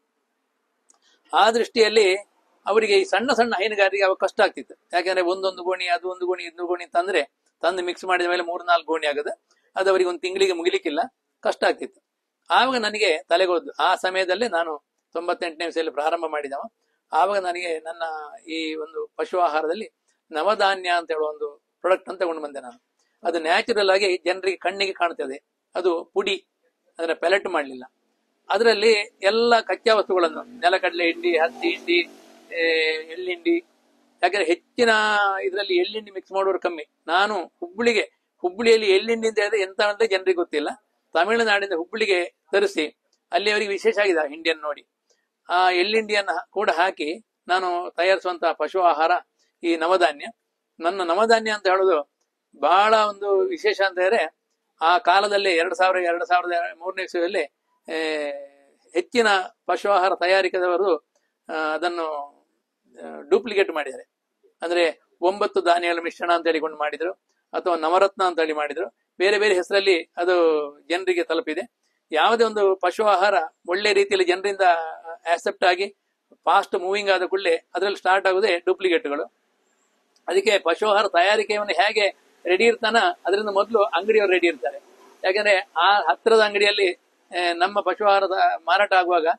ಆ ದೃಷ್ಟಿಯಲ್ಲಿ ಅವರಿಗೆ ಈ ಸಣ್ಣ ಸಣ್ಣ ಹೈನುಗಾರಿಕೆ ಅವಾಗ ಕಷ್ಟ ಆಗ್ತಿತ್ತು. ಯಾಕಂದ್ರೆ ಒಂದೊಂದು ಗೋಣಿ, ಅದು ಒಂದು ಗೋಣಿ, ಇದು ಗೋಣಿ ತಂದ್ರೆ ತಂದು ಮಿಕ್ಸ್ ಮಾಡಿದ ಮೇಲೆ 3-4 ಗೋಣಿ ಆಗದ, ಅದು ಅವರಿಗೆ ಒಂದು ತಿಂಗಳಿಗೆ ಮುಗಿಲಿಕ್ಕಿಲ್ಲ, ಕಷ್ಟ ಆಗ್ತಿತ್ತು. ಆವಾಗ ನನಗೆ ತಲೆಗೋದು. ಆ ಸಮಯದಲ್ಲೇ ನಾನು 98ನೇ ಇಸವಿಯಲ್ಲಿ ಪ್ರಾರಂಭ ಮಾಡಿದವ. ಆವಾಗ ನನಗೆ ನನ್ನ ಈ ಒಂದು ಪಶು ಆಹಾರದಲ್ಲಿ ನವಧಾನ್ಯ ಅಂತ ಹೇಳುವ ಒಂದು ಪ್ರಾಡಕ್ಟ್ ಅಂತ ತಗೊಂಡು ಬಂದೆ ನಾನು. ಅದು ನ್ಯಾಚುರಲ್ ಆಗಿ ಜನರಿಗೆ ಕಣ್ಣಿಗೆ ಕಾಣ್ತದೆ. ಅದು ಪುಡಿ, ಅದನ್ನ ಪೆಲೆಟ್ ಮಾಡಲಿಲ್ಲ. ಅದರಲ್ಲಿ ಎಲ್ಲ ಕಚ್ಚಾ ವಸ್ತುಗಳನ್ನು, ನೆಲಕಡಲೆ ಹಿಂಡಿ, ಹತ್ತಿ ಹಿಂಡಿ, ಎಳ್ಳಿಂಡಿ, ಯಾಕಂದ್ರೆ ಹೆಚ್ಚಿನ ಇದರಲ್ಲಿ ಎಳ್ಳಿಂಡಿ ಮಿಕ್ಸ್ ಮಾಡೋರು ಕಮ್ಮಿ. ನಾನು ಹುಬ್ಬಳ್ಳಿಯಲ್ಲಿ ಎಳ್ಳಿಂಡಿ ಅಂತ ಹೇಳಿದ್ರೆ ಎಂತ ಅಂತ ಜನರಿಗೆ ಗೊತ್ತಿಲ್ಲ. ತಮಿಳುನಾಡಿಂದ ಹುಬ್ಬಳ್ಳಿಗೆ ತರಿಸಿ ಅಲ್ಲಿ ಅವರಿಗೆ ವಿಶೇಷ ಆಗಿದೆ ಹಿಂಡಿಯನ್ನು ನೋಡಿ ಆ ಎಳ್ಳಿಂಡಿಯನ್ನು ಕೂಡ ಹಾಕಿ ನಾನು ತಯಾರಿಸುವಂತಹ ಪಶು ಆಹಾರ ಈ ನವಧಾನ್ಯ. ನನ್ನ ನವಧಾನ್ಯ ಅಂತ ಹೇಳೋದು ಬಹಳ ಒಂದು ವಿಶೇಷ ಅಂತ ಹೇಳಿದ್ರೆ, ಆ ಕಾಲದಲ್ಲಿ 2003ನೇ ಇಸವಿಯಲ್ಲಿ ಹೆಚ್ಚಿನ ಪಶು ಆಹಾರ ತಯಾರಿಕೆದವರು ಅದನ್ನು ಡೂಪ್ಲಿಕೇಟ್ ಮಾಡಿದ್ದಾರೆ. ಅಂದ್ರೆ 9 ಧಾನ್ಯಗಳ ಮಿಶ್ರಣ ಅಂತ ಹೇಳಿಕೊಂಡು ಮಾಡಿದ್ರು, ಅಥವಾ ನವರತ್ನ ಅಂತ ಹೇಳಿ ಮಾಡಿದ್ರು. ಬೇರೆ ಬೇರೆ ಹೆಸರಲ್ಲಿ ಅದು ಜನರಿಗೆ ತಲುಪಿದೆ. ಯಾವುದೇ ಒಂದು ಪಶು ಆಹಾರ ಒಳ್ಳೆ ರೀತಿಯಲ್ಲಿ ಜನರಿಂದ ಆಕ್ಸೆಪ್ಟ್ ಆಗಿ ಫಾಸ್ಟ್ ಮೂವಿಂಗ್ ಆದ ಕೂಡಲೇ ಅದರಲ್ಲಿ ಸ್ಟಾರ್ಟ್ ಆಗುದೇ ಡೂಪ್ಲಿಕೇಟ್ಗಳು. ಅದಕ್ಕೆ ಪಶು ಆಹಾರ ತಯಾರಿಕೆಯನ್ನು ಹೇಗೆ ರೆಡಿ ಇರ್ತಾನ ಅದರಿಂದ ಮೊದಲು ಅಂಗಡಿಯವರು ರೆಡಿ ಇರ್ತಾರೆ. ಯಾಕಂದ್ರೆ ಆ ಹತ್ತಿರದ ಅಂಗಡಿಯಲ್ಲಿ ನಮ್ಮ ಪಶು ಆಹಾರದ ಮಾರಾಟ ಆಗುವಾಗ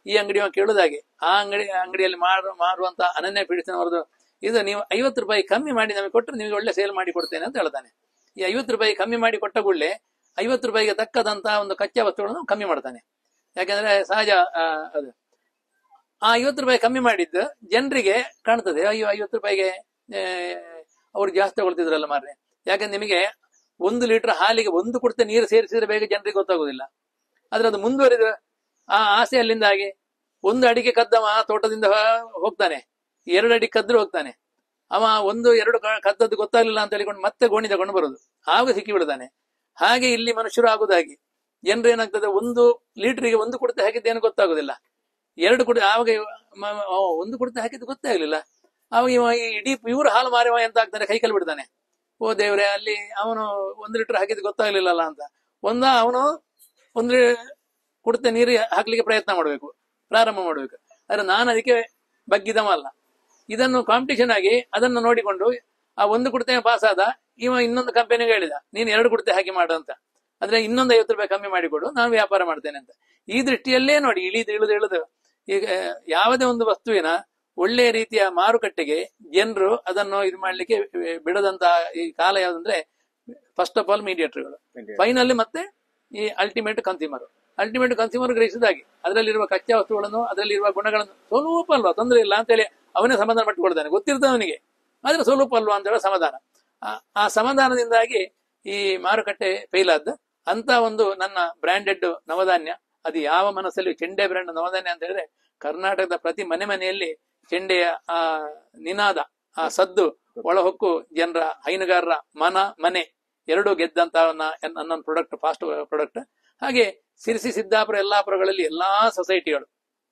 ಈ ಅಂಗಡಿಯ ಕೇಳುದಾಗೆ ಆ ಅಂಗಡಿಯಲ್ಲಿ ಮಾರುವಂತ ಅನನ್ಯ ಫೀಡ್ಸ್ನವರದು ಇದು ನೀವು 50 ರೂಪಾಯಿ ಕಮ್ಮಿ ಮಾಡಿ ನಮಗೆ ಕೊಟ್ಟರೆ ನಿಮಗೆ ಒಳ್ಳೆ ಸೇಲ್ ಮಾಡಿ ಕೊಡ್ತೇನೆ ಅಂತ ಹೇಳ್ತಾನೆ. ಈ 50 ರೂಪಾಯಿ ಕಮ್ಮಿ ಮಾಡಿ ಕೊಟ್ಟ ಕೂಡಲೇ 50 ರೂಪಾಯಿಗೆ ತಕ್ಕದಂತಹ ಒಂದು ಕಚ್ಚಾ ವಸ್ತುಗಳನ್ನು ಕಮ್ಮಿ ಮಾಡ್ತಾನೆ. ಯಾಕಂದ್ರೆ ಸಹಜ ಅದು ಆ 50 ರೂಪಾಯಿ ಕಮ್ಮಿ ಮಾಡಿದ್ದು ಜನರಿಗೆ ಕಾಣ್ತದೆ, ಅಯ್ಯೋ 50 ರೂಪಾಯಿಗೆ ಅವ್ರು ಜಾಸ್ತಿ ತಗೊಳ್ತಿದ್ರಲ್ಲ ಮಾರ್ರೆ. ಯಾಕಂದ್ರೆ ನಿಮಗೆ 1 ಲೀಟರ್ ಹಾಲಿಗೆ 1 ಕುಡಿತ ನೀರು ಸೇರಿಸಿದ್ರೆ ಬೇಗ ಜನರಿಗೆ ಗೊತ್ತಾಗುದಿಲ್ಲ. ಆದ್ರೆ ಅದು ಮುಂದುವರಿದ ಆ ಆಸೆ ಅಲ್ಲಿಂದಾಗಿ 1 ಅಡಿಕೆ ಕದ್ದವ ತೋಟದಿಂದ ಹೋಗ್ತಾನೆ, 2 ಅಡಿ ಕದ್ರು ಹೋಗ್ತಾನೆ. ಅವ 1-2 ಕದ್ದದ್ದು ಗೊತ್ತಾಗ್ಲಿಲ್ಲ ಅಂತ ಹೇಳಿಕೊಂಡು ಮತ್ತೆ ಗೋಣಿ ತಗೊಂಡು ಬರೋದು, ಆಗ ಸಿಕ್ಕಿ ಬಿಡ್ತಾನೆ. ಹಾಗೆ ಇಲ್ಲಿ ಮನುಷ್ಯರು ಆಗುದಾಗಿ ಜನರು ಏನಾಗ್ತದೆ, 1 ಲೀಟರ್ಗೆ 1 ಕುಡಿತ ಹಾಕಿದ್ದೇನು ಗೊತ್ತಾಗುದಿಲ್ಲ, 2 ಕುಡಿತ ಆವಾಗ 1 ಕುಡಿತ ಹಾಕಿದ್ದು ಗೊತ್ತೇ ಆಗ್ಲಿಲ್ಲ. ಅವಾಗ ಇವ ಇಡೀ ಪ್ಯೂರ್ ಹಾಲು ಮಾರಿವ ಎಂತ ಆಗ್ತಾನೆ, ಕೈ ಕಲ್ ಬಿಡ್ತಾನೆ. ಓ ದೇವ್ರೆ, ಅಲ್ಲಿ ಅವನು 1 ಲೀಟರ್ ಹಾಕಿದ್ದು ಗೊತ್ತಾಗ್ಲಿಲ್ಲಲ್ಲ ಅಂತ ಅವನು 1 ಕುಡಿತ ನೀರು ಹಾಕ್ಲಿಕ್ಕೆ ಪ್ರಯತ್ನ ಮಾಡ್ಬೇಕು, ಪ್ರಾರಂಭ ಮಾಡ್ಬೇಕು. ಆದ್ರೆ ನಾನು ಅದಕ್ಕೆ ಬಗ್ಗಿದವಲ್ಲ. ಇದನ್ನು ಕಾಂಪಿಟೇಷನ್ ಆಗಿ ಅದನ್ನು ನೋಡಿಕೊಂಡು ಆ 1 ಕುಡಿತ ಪಾಸ್ ಆದ, ಇವ ಇನ್ನೊಂದು ಕಂಪನಿಗೆ ಹೇಳಿದ ನೀನು 2 ಕುಡಿತ ಹಾಕಿ ಮಾಡು ಅಂತ. ಅಂದ್ರೆ ಇನ್ನೊಂದು 50 ರೂಪಾಯಿ ಕಮ್ಮಿ ಮಾಡಿಕೊಡು, ನಾನು ವ್ಯಾಪಾರ ಮಾಡ್ತೇನೆ ಅಂತ. ಈ ದೃಷ್ಟಿಯಲ್ಲೇ ನೋಡಿ ಇಳಿದು ಈಗ ಯಾವುದೇ ಒಂದು ವಸ್ತುವಿನ ಒಳ್ಳೆಯ ರೀತಿಯ ಮಾರುಕಟ್ಟೆಗೆ ಜನರು ಅದನ್ನು ಇದು ಮಾಡ್ಲಿಕ್ಕೆ ಬಿಡದಂತ ಈ ಕಾಲ ಯಾವ್ದಂದ್ರೆ ಫಸ್ಟ್ ಆಫ್ ಆಲ್ ಮೀಡಿಯೇಟರ್ಗಳು, ಫೈನಲ್ ಮತ್ತೆ ಈ ಅಲ್ಟಿಮೇಟ್ ಕನ್ಸ್ಯೂಮರ್ ಗ್ರಹಿಸಿದಾಗಿ ಅದರಲ್ಲಿರುವ ಕಚ್ಚಾ ವಸ್ತುಗಳನ್ನು ಅದರಲ್ಲಿರುವ ಗುಣಗಳನ್ನು ಸ್ವಲ್ಪ ಅಲ್ವಾ ತೊಂದರೆ ಇಲ್ಲ ಅಂತೇಳಿ ಅವನೇ ಸಮಾಧಾನ ಪಟ್ಟುಕೊಳ್ತಾನೆ, ಗೊತ್ತಿರ್ತದೆ ಅವನಿಗೆ. ಆದ್ರೆ ಸ್ವಲ್ಪ ಅಲ್ವಾ ಅಂತ ಹೇಳೋ ಸಮಾಧಾನ. ಆ ಸಮಾಧಾನದಿಂದಾಗಿ ಈ ಮಾರುಕಟ್ಟೆ ಫೇಲ್ ಆದ ಅಂತ ಒಂದು ನನ್ನ ಬ್ರ್ಯಾಂಡೆಡ್ ನವಧಾನ್ಯ. ಅದು ಯಾವ ಮನಸ್ಸಲ್ಲಿ ಚೆಂಡೆ ಬ್ರ್ಯಾಂಡ್ ನವಧಾನ್ಯ ಅಂತ ಹೇಳಿದ್ರೆ, ಕರ್ನಾಟಕದ ಪ್ರತಿ ಮನೆಯಲ್ಲಿ ಚೆಂಡೆಯ ಆ ನಿನಾದ, ಆ ಸದ್ದು ಒಳಹೊಕ್ಕು ಜನರ ಹೈನುಗಾರರ ಮನೆ ಎರಡೂ ಗೆದ್ದಂತ ನನ್ನ ಪ್ರಾಡಕ್ಟ್, ಫಾಸ್ಟ್ ಪ್ರಾಡಕ್ಟ್. ಹಾಗೆ ಸಿರಿಸಿ, ಸಿದ್ದಾಪುರ, ಯಲ್ಲಾಪುರಗಳಲ್ಲಿ ಎಲ್ಲಾ ಸೊಸೈಟಿಗಳು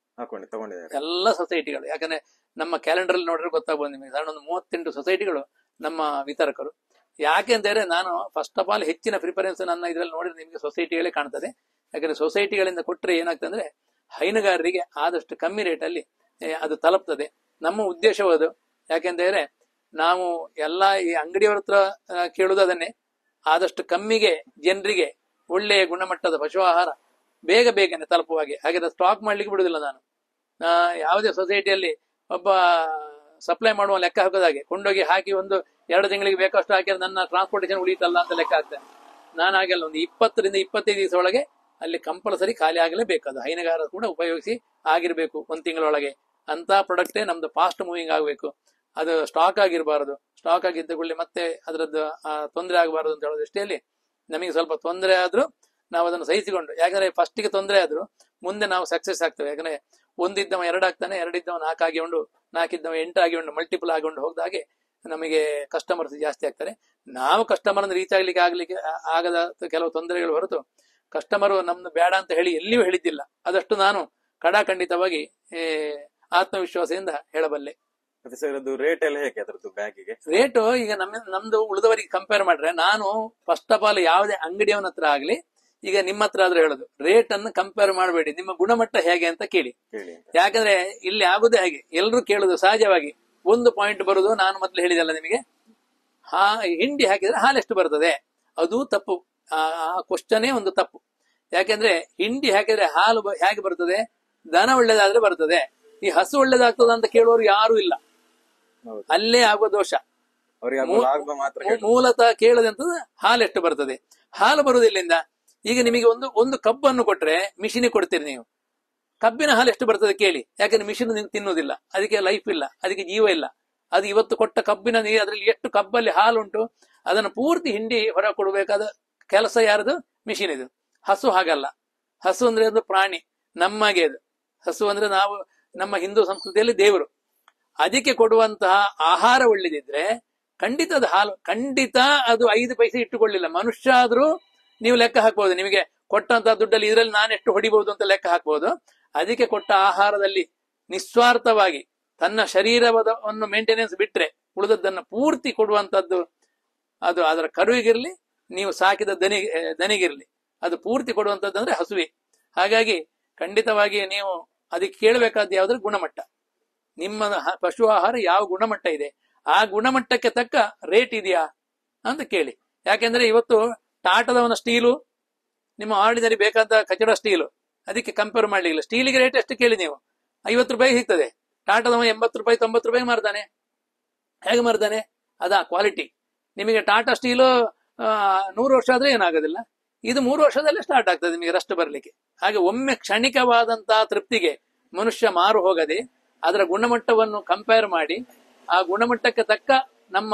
ಎಲ್ಲ ಸೊಸೈಟಿಗಳು, ಯಾಕಂದ್ರೆ ನಮ್ಮ ಕ್ಯಾಲೆಂಡರ್ ಅಲ್ಲಿ ನೋಡಿದ್ರೆ ಗೊತ್ತಾಗ್ಬೋದು ನಿಮಗೆ, ಸಾಧಾರಣ ಒಂದು 38 ಸೊಸೈಟಿಗಳು ನಮ್ಮ ವಿತರಕರು. ಯಾಕೆ ಅಂತ ಹೇಳಿದ್ರೆ, ನಾನು ಫಸ್ಟ್ ಆಫ್ ಆಲ್ ಹೆಚ್ಚಿನ ಪ್ರಿಫರೆನ್ಸ್ ನನ್ನ ಇದ್ರಲ್ಲಿ ನೋಡಿದ್ರೆ ನಿಮಗೆ ಸೊಸೈಟಿಗಳೇ ಕಾಣ್ತದೆ. ಯಾಕಂದ್ರೆ ಸೊಸೈಟಿಗಳಿಂದ ಕೊಟ್ಟರೆ ಏನಾಗ್ತದೆ ಅಂದ್ರೆ ಹೈನುಗಾರರಿಗೆ ಆದಷ್ಟು ಕಮ್ಮಿ ರೇಟಲ್ಲಿ ಅದು ತಲುಪ್ತದೆ. ನಮ್ಮ ಉದ್ದೇಶವದು. ಯಾಕೆಂತ ಹೇಳಿದ್ರೆ ನಾವು ಎಲ್ಲಾ ಈ ಅಂಗಡಿಯವರ ಹತ್ರ ಕೇಳುವುದನ್ನೇ, ಆದಷ್ಟು ಕಮ್ಮಿಗೆ ಜನರಿಗೆ ಒಳ್ಳೆಯ ಗುಣಮಟ್ಟದ ಪಶು ಆಹಾರ ಬೇಗನೆ ತಲುಪುವ ಹಾಗೆ. ಹಾಗೆ ಸ್ಟಾಕ್ ಮಾಡ್ಲಿಕ್ಕೆ ಬಿಡುದಿಲ್ಲ ನಾನು. ಯಾವುದೇ ಸೊಸೈಟಿಯಲ್ಲಿ ಒಬ್ಬ ಸಪ್ಲೈ ಮಾಡುವ ಲೆಕ್ಕ ಹಾಕೋದಾಗೆ ಕೊಂಡೋಗಿ ಹಾಕಿ 1-2 ತಿಂಗಳಿಗೆ ಬೇಕಷ್ಟು ಹಾಕಿದ್ರೆ ನನ್ನ ಟ್ರಾನ್ಸ್ಪೋರ್ಟೇಷನ್ ಉಳಿತಲ್ಲ ಅಂತ ಲೆಕ್ಕ ಹಾಕ್ತೇನೆ. ನಾನು ಹಾಗೆಲ್ಲ ಒಂದು 20-25 ದಿವಸ ಒಳಗೆ ಅಲ್ಲಿ ಕಂಪಲ್ಸರಿ ಖಾಲಿ ಆಗಲೇಬೇಕು. ಅದು ಹೈನುಗಾರ ಕೂಡ ಉಪಯೋಗಿಸಿ ಆಗಿರ್ಬೇಕು 1 ತಿಂಗಳೊಳಗೆ. ಅಂತ ಪ್ರಾಡಕ್ಟೇ ನಮ್ದು ಫಾಸ್ಟ್ ಮೂವಿಂಗ್ ಆಗಬೇಕು. ಅದು ಸ್ಟಾಕ್ ಆಗಿರಬಾರದು. ಸ್ಟಾಕ್ ಆಗಿದ್ದಕೊಳ್ಳಿ ಮತ್ತೆ ಅದರದ್ದು ತೊಂದರೆ ಆಗಬಾರದು ಅಂತ ಹೇಳೋ ದೃಷ್ಟಿಯಲ್ಲಿ ನಮಗೆ ಸ್ವಲ್ಪ ತೊಂದರೆ ಆದ್ರೂ ನಾವು ಅದನ್ನು ಸಹಿಸಿಕೊಂಡು, ಯಾಕಂದ್ರೆ ಫಸ್ಟಿಗೆ ತೊಂದರೆ ಆದ್ರೂ ಮುಂದೆ ನಾವು ಸಕ್ಸಸ್ ಆಗ್ತೇವೆ. ಯಾಕಂದ್ರೆ 1 ಇದ್ದವ 2 ಆಗ್ತಾನೆ, 2 ಇದ್ದವ 4 ಆಗಿಕೊಂಡು, 4 ಇದ್ದವ 8 ಆಗಿಕೊಂಡು, ಮಲ್ಟಿಪಲ್ ಆಗಿಕೊಂಡು ಹೋದಾಗೆ ನಮಗೆ ಕಸ್ಟಮರ್ಸ್ ಜಾಸ್ತಿ ಆಗ್ತಾರೆ. ನಾವು ಕಸ್ಟಮರ್ ರೀಚ್ ಆಗ್ಲಿಕ್ಕೆ ಆಗದ ಕೆಲವು ತೊಂದರೆಗಳು ಹೊರತು ಕಸ್ಟಮರ್ ನಮ್ದು ಬೇಡ ಅಂತ ಹೇಳಿ ಎಲ್ಲಿಯೂ ಹೇಳಿದ್ದಿಲ್ಲ. ಅದಷ್ಟು ನಾನು ಖಂಡಿತವಾಗಿ ಆತ್ಮವಿಶ್ವಾಸದಿಂದ ಹೇಳಬಲ್ಲೆ. ರೇಟ್ ಎಲ್ಲ ಹೇಗೆ ಅದರದ್ದು ಬ್ಯಾಗಿಗೆ? ರೇಟು ಈಗ ನಮ್ದು ಉಳಿದವರಿಗೆ ಕಂಪೇರ್ ಮಾಡ್ರೆ, ನಾನು ಫಸ್ಟ್ ಆಫ್ ಆಲ್ ಯಾವುದೇ ಅಂಗಡಿಯವನ ಹತ್ರ ಆಗ್ಲಿ, ಈಗ ನಿಮ್ಮ ಹತ್ರ ಆದ್ರೂ ಹೇಳೋದು, ರೇಟ್ ಅನ್ನು ಕಂಪೇರ್ ಮಾಡಬೇಡಿ, ನಿಮ್ಮ ಗುಣಮಟ್ಟ ಹೇಗೆ ಅಂತ ಕೇಳಿ. ಯಾಕಂದ್ರೆ ಇಲ್ಲಿ ಆಗುದೇ ಹಾಗೆ, ಎಲ್ರು ಕೇಳುದು ಸಹಜವಾಗಿ. ಒಂದು ಪಾಯಿಂಟ್ ಬರುದು, ನಾನು ಮೊದ್ಲು ಹೇಳಿದಲ್ಲ ನಿಮಗೆ, ಹಿಂಡಿ ಹಾಕಿದ್ರೆ ಹಾಲೆಷ್ಟು ಬರ್ತದೆ, ಅದು ತಪ್ಪು. ಆ ಕ್ವಶನೇ ಒಂದು ತಪ್ಪು. ಯಾಕೆಂದ್ರೆ ಹಿಂಡಿ ಹಾಕಿದ್ರೆ ಹಾಲು ಹೇಗೆ ಬರ್ತದೆ? ದನ ಒಳ್ಳೇದಾದ್ರೆ ಬರ್ತದೆ. ಈ ಹಸು ಒಳ್ಳೇದಾಗ್ತದ ಅಂತ ಕೇಳುವವರು ಯಾರು ಇಲ್ಲ. ಅಲ್ಲೇ ಆಗುವ ದೋಷ. ಮೂಲತಃ ಕೇಳದಂತದ್ದು ಹಾಲೆಷ್ಟು ಬರ್ತದೆ. ಹಾಲು ಬರುವುದಿಲ್ಲಿಂದ. ಈಗ ನಿಮಗೆ ಒಂದು ಕಬ್ಬನ್ನು ಕೊಟ್ರೆ ಮಿಷಿನಿಗೆ ಕೊಡ್ತೀರಿ ನೀವು, ಕಬ್ಬಿನ ಹಾಲು ಎಷ್ಟು ಬರ್ತದೆ ಕೇಳಿ. ಯಾಕಂದ್ರೆ ಮಿಷಿನ್ ತಿನ್ನುವುದಿಲ್ಲ, ಅದಕ್ಕೆ ಲೈಫ್ ಇಲ್ಲ, ಅದಕ್ಕೆ ಜೀವ ಇಲ್ಲ. ಅದು ಇವತ್ತು ಕೊಟ್ಟ ಕಬ್ಬಿನ ನೀರು, ಅದ್ರಲ್ಲಿ ಎಷ್ಟು ಕಬ್ಬಲ್ಲಿ ಹಾಲುಂಟು, ಅದನ್ನು ಪೂರ್ತಿ ಹಿಂಡಿ ಹೊರ ಕೊಡಬೇಕಾದ ಕೆಲಸ ಯಾರದು? ಮಿಷಿನ್ ಇದು. ಹಸು ಹಾಗಲ್ಲ. ಹಸು ಅಂದ್ರೆ ಒಂದು ಪ್ರಾಣಿ, ನಮಗೆ ಅದು. ಹಸು ಅಂದ್ರೆ ನಾವು ನಮ್ಮ ಹಿಂದೂ ಸಂಸ್ಕೃತಿಯಲ್ಲಿ ದೇವರು. ಅದಕ್ಕೆ ಕೊಡುವಂತಹ ಆಹಾರ ಒಳ್ಳೆದಿದ್ರೆ ಖಂಡಿತ ಅದು ಹಾಲು, ಖಂಡಿತ ಅದು 5 ಪೈಸೆ ಇಟ್ಟುಕೊಳ್ಳಿಲ್ಲ. ಮನುಷ್ಯ ಆದ್ರೂ ನೀವು ಲೆಕ್ಕ ಹಾಕ್ಬಹುದು, ನಿಮಗೆ ಕೊಟ್ಟಂತಹ ದುಡ್ಡಲ್ಲಿ ಇದರಲ್ಲಿ ನಾನೆಷ್ಟು ಹೊಡಿಬಹುದು ಅಂತ ಲೆಕ್ಕ ಹಾಕ್ಬಹುದು. ಅದಕ್ಕೆ ಕೊಟ್ಟ ಆಹಾರದಲ್ಲಿ ನಿಸ್ವಾರ್ಥವಾಗಿ ತನ್ನ ಶರೀರವನ್ನು ಮೇಂಟೆನೆನ್ಸ್ ಬಿಟ್ರೆ ಉಳಿದದ್ದನ್ನು ಪೂರ್ತಿ ಕೊಡುವಂತದ್ದು, ಅದು ಅದರ ಕರುವಿಗಿರ್ಲಿ, ನೀವು ಸಾಕಿದ ದನಿಗಿರ್ಲಿ, ಅದು ಪೂರ್ತಿ ಕೊಡುವಂತದ್ದು ಅಂದ್ರೆ ಹಸುವೆ. ಹಾಗಾಗಿ ಖಂಡಿತವಾಗಿ ನೀವು ಅದಕ್ಕೆ ಕೇಳಬೇಕಾದ ಯಾವ್ದ್ರ ಗುಣಮಟ್ಟ, ನಿಮ್ಮ ಪಶು ಆಹಾರ ಯಾವ ಗುಣಮಟ್ಟ ಇದೆ, ಆ ಗುಣಮಟ್ಟಕ್ಕೆ ತಕ್ಕ ರೇಟ್ ಇದೆಯಾ ಅಂತ ಕೇಳಿ. ಯಾಕೆಂದ್ರೆ ಇವತ್ತು ಟಾಟಾದವನ ಸ್ಟೀಲು, ನಿಮ್ಮ ಆರ್ಡಿನರಿ ಬೇಕಾದ ಕಚಡ ಸ್ಟೀಲು ಅದಕ್ಕೆ ಕಂಪೇರ್ ಮಾಡ್ಲಿಲ್ಲ. ಸ್ಟೀಲಿಗೆ ರೇಟ್ ಎಷ್ಟು ಕೇಳಿ ನೀವು, 50 ರೂಪಾಯಿ ಸಿಗ್ತದೆ. ಟಾಟಾದವ 80 ರೂಪಾಯಿ 90 ರೂಪಾಯಿ ಮಾರ್ತಾನೆ. ಹೇಗೆ ಮಾರ್ತಾನೆ? ಅದಾ ಕ್ವಾಲಿಟಿ. ನಿಮಗೆ ಟಾಟಾ ಸ್ಟೀಲು 100 ವರ್ಷ ಆದ್ರೆ ಏನಾಗೋದಿಲ್ಲ, ಇದು 3 ವರ್ಷದಲ್ಲೇ ಸ್ಟಾರ್ಟ್ ಆಗ್ತದೆ ನಿಮಗೆ ರಸ್ಟ್ ಬರ್ಲಿಕ್ಕೆ. ಹಾಗೆ ಒಮ್ಮೆ ಕ್ಷಣಿಕವಾದಂತಹ ತೃಪ್ತಿಗೆ ಮನುಷ್ಯ ಮಾರು ಹೋಗದೆ ಅದರ ಗುಣಮಟ್ಟವನ್ನು ಕಂಪೇರ್ ಮಾಡಿ, ಆ ಗುಣಮಟ್ಟಕ್ಕೆ ತಕ್ಕ ನಮ್ಮ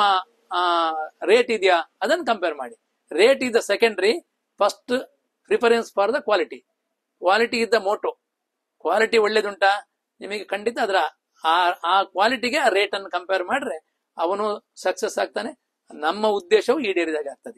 ರೇಟ್ ಇದೆಯಾ ಅದನ್ನು ಕಂಪೇರ್ ಮಾಡಿ. Rate is the secondary, first preference for the quality. Quality ಇದ್ದ ಮೋಟೋ. ಕ್ವಾಲಿಟಿ ಒಳ್ಳೇದುಂಟಾ ನಿಮಗೆ, ಖಂಡಿತ ಅದರ ಆ ಕ್ವಾಲಿಟಿಗೆ ಆ ರೇಟ್ ಅನ್ನು ಕಂಪೇರ್ ಮಾಡ್ರೆ ಅವನು ಸಕ್ಸಸ್ ಆಗ್ತಾನೆ, ನಮ್ಮ ಉದ್ದೇಶವು ಈಡೇರಿದಾಗ ಆಗ್ತದೆ.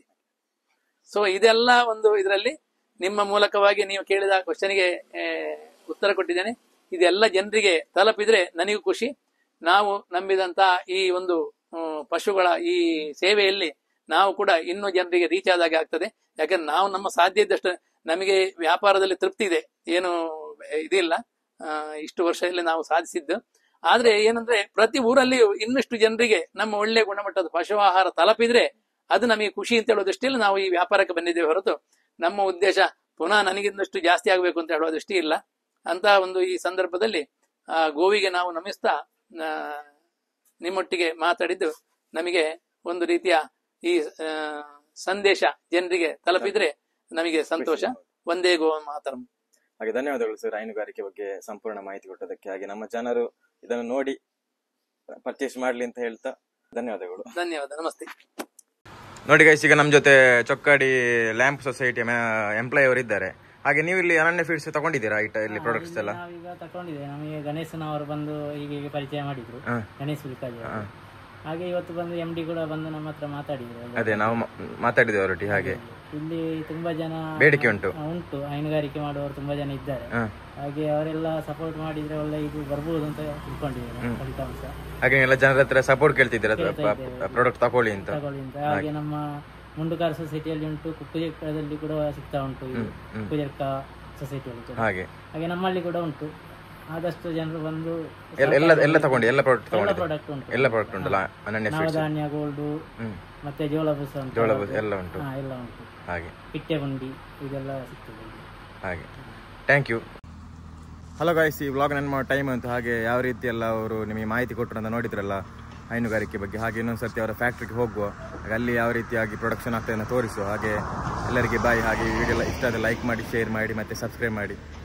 ಸೊ ಇದೆಲ್ಲ ಒಂದು ಇದರಲ್ಲಿ ನಿಮ್ಮ ಮೂಲಕವಾಗಿ ನೀವು ಕೇಳಿದ ಕ್ವಶನ್ಗೆ ಉತ್ತರ ಕೊಟ್ಟಿದ್ದೇನೆ. ಇದೆಲ್ಲ ಜನರಿಗೆ ತಲುಪಿದ್ರೆ ನನಗೂ ಖುಷಿ. ನಾವು ನಂಬಿದಂತ ಈ ಒಂದು ಪಶುಗಳ ಈ ಸೇವೆಯಲ್ಲಿ ನಾವು ಕೂಡ ಇನ್ನೂ ಜನರಿಗೆ ರೀಚ್ ಆದಾಗೆ ಆಗ್ತದೆ. ಯಾಕಂದ್ರೆ ನಾವು ನಮ್ಮ ಸಾಧ್ಯ ಇದ್ದಷ್ಟು, ನಮಗೆ ವ್ಯಾಪಾರದಲ್ಲಿ ತೃಪ್ತಿ ಇದೆ, ಏನು ಇದಿಲ್ಲ, ಇಷ್ಟು ವರ್ಷದಲ್ಲಿ ನಾವು ಸಾಧಿಸಿದ್ದು. ಆದ್ರೆ ಏನಂದ್ರೆ ಪ್ರತಿ ಊರಲ್ಲಿಯೂ ಇನ್ನಷ್ಟು ಜನರಿಗೆ ನಮ್ಮ ಒಳ್ಳೆ ಗುಣಮಟ್ಟದ ಪಶು ಆಹಾರ ತಲುಪಿದ್ರೆ ಅದು ನಮಗೆ ಖುಷಿ ಅಂತ ಹೇಳೋ ದೃಷ್ಟಿಯಲ್ಲಿ ನಾವು ಈ ವ್ಯಾಪಾರಕ್ಕೆ ಬಂದಿದ್ದೇವೆ ಹೊರತು ನಮ್ಮ ಉದ್ದೇಶ ಪುನಃ ನನಗಿನ್ನಷ್ಟು ಜಾಸ್ತಿ ಆಗಬೇಕು ಅಂತ ಹೇಳುವ ದೃಷ್ಟಿ ಇಲ್ಲ. ಅಂತ ಒಂದು ಈ ಸಂದರ್ಭದಲ್ಲಿ ಗೋವಿಗೆ ನಾವು ನಮಿಸ್ತಾ ನಿಮ್ಮೊಟ್ಟಿಗೆ ಮಾತಾಡಿದ್ದು ನಮಗೆ ಒಂದು ರೀತಿಯ ಈ ಸಂದೇಶ ಜನರಿಗೆ ತಲುಪಿದ್ರೆ ನಮಗೆ ಸಂತೋಷ. ಒಂದೇ ಗೋ ಮಾತರಂ. ಹಾಗೆ ಧನ್ಯವಾದಗಳು ಸರ್ ಹೈನುಗಾರಿಕೆ ಬಗ್ಗೆ ಸಂಪೂರ್ಣ ಮಾಹಿತಿ ಕೊಟ್ಟದಕ್ಕೆ. ಹಾಗೆ ನಮ್ಮ ಜನರು ಇದನ್ನು ನೋಡಿ ಪರ್ಚೇಸ್ ಮಾಡ್ಲಿ ಅಂತ ಹೇಳ್ತಾ ಧನ್ಯವಾದಗಳು. ಧನ್ಯವಾದ, ನಮಸ್ತೆ. ನೋಡಿ ಗೈಸ್, ಈಗ ನಮ್ಮ ಜೊತೆ ಚೊಕ್ಕಾಡಿ ಲ್ಯಾಂಪ್ ಸೊಸೈಟಿಯ ಎಂಪ್ಲಾಯ್ ಅವರು ಇದ್ದಾರೆ. ಹಾಗೆ ನೀವು ಇಲ್ಲಿ ಅನನ್ಯ ಫೀಡ್ಸ್ ತಗೊಂಡಿದ್ದೀರಾ ಇಲ್ಲಿ ಪ್ರಾಡಕ್ಟ್ಸ್ ಎಲ್ಲ? ನಾವೀಗ ತಗೊಂಡಿದ್ದೇವೆ. ನಮಗೆ ಗಣೇಶನವರು ಬಂದು ಹೀಗೆ ಪರಿಚಯ ಮಾಡಿದ್ರು, ಗಣೇಶ್ ಹುಲಿಕಾಜಿ. ಹಾಗೆ ಇವತ್ತು ಬಂದು MD ಕೂಡ ಬಂದು ನಮ್ಮ ಹತ್ರ ಮಾತಾಡಿದ್ರು. ಅದೇ ನಾವು ಮಾತಾಡಿದ್ದೇವೆ ಅವರೊಟ್ಟಿಗೆ. ಹಾಗೆ ಇಲ್ಲಿ ತುಂಬಾ ಜನ ಬೇಡಿಕೆ ಉಂಟು ಹೈನುಗಾರಿಕೆ ಮಾಡುವವರು ತುಂಬಾ ಜನ ಇದ್ದಾರೆ. ಹಾಗೆ ಅವರೆಲ್ಲ ಸಪೋರ್ಟ್ ಮಾಡಿದ್ರೆ ಒಳ್ಳೆ ಇದು ಬರ್ಬೋದು ಅಂತ ತಿಳ್ಕೊಂಡಿದ್ದೇನೆ ಫಲಿತಾಂಶ. ಹಾಗೆ ಎಲ್ಲ ಜನರ ಹತ್ರ ಸಪೋರ್ಟ್ ಕೇಳ್ತಿದ್ದೀರಾ ಪ್ರಾಡಕ್ಟ್ ತಗೊಳ್ಳಿ ಅಂತ. ಹಾಗೆ ನಮ್ಮ ಮುಂಡುಕಾರ್ ಸೊಸೈಟಿಯಲ್ಲಿ ಉಂಟು, ಕುಕ್ಕುಜೆಕ್ಕದಲ್ಲಿ ಕೂಡ ಸಿಗ್ತಾ ಉಂಟು, ಕುಕ್ಕುಜೆಕ್ಕ ಸೊಸೈಟಿಯಲ್ಲಿ ಹಾಗೆ ನಮ್ಮಲ್ಲಿ ಕೂಡ ಉಂಟು. ಆದಷ್ಟು ಜನರು ಬಂದು ಎಲ್ಲ ತಗೊಂಡು ಎಲ್ಲ ಪ್ರಾಡಕ್ಟ್ ಉಂಟು, ಎಲ್ಲ ಪ್ರಾಡಕ್ಟ್ ಉಂಟಲ್ಲ, ನವಧಾನ್ಯ, ಗೋಲ್ಡು, ಮತ್ತೆ ಜೋಳಬೂಸ ಎಲ್ಲ ಉಂಟು. ಎಲ್ಲ ಉಂಟು. ಹಾಗೆ ಪಿಟ್ಟೆ ಬಂಡಿ ಇದೆಲ್ಲ ಸಿಗ್ತದೆ ಹಾಗೆ. Thank you. ಹಲೋ ಗಾಯ್ಸ್, ಈ ವ್ಲಾಗ್ ನನ್ನ ಟೈಮ್ ಅಂತ. ಹಾಗೆ ಯಾವ ರೀತಿ ಎಲ್ಲ ಅವರು ನಿಮಗೆ ಮಾಹಿತಿ ಕೊಟ್ಟರು ಅಂತ ನೋಡಿದ್ರಲ್ಲ ಹೈನುಗಾರಿಕೆ ಬಗ್ಗೆ. ಹಾಗೆ ಇನ್ನೊಂದ್ಸರ್ತಿ ಅವರ ಫ್ಯಾಕ್ಟ್ರಿಗೆ ಹೋಗುವ, ಹಾಗೆ ಅಲ್ಲಿ ಯಾವ ರೀತಿಯಾಗಿ ಪ್ರೊಡಕ್ಷನ್ ಆಗ್ತದೆ ತೋರಿಸುವ. ಹಾಗೆ ಎಲ್ಲರಿಗೆ ಬಾಯ್. ಹಾಗೆ ಈ ವಿಡಿಯೋ ಇಷ್ಟ ಆದರೆ ಲೈಕ್ ಮಾಡಿ, ಶೇರ್ ಮಾಡಿ, ಮತ್ತೆ ಸಬ್ಸ್ಕ್ರೈಬ್ ಮಾಡಿ.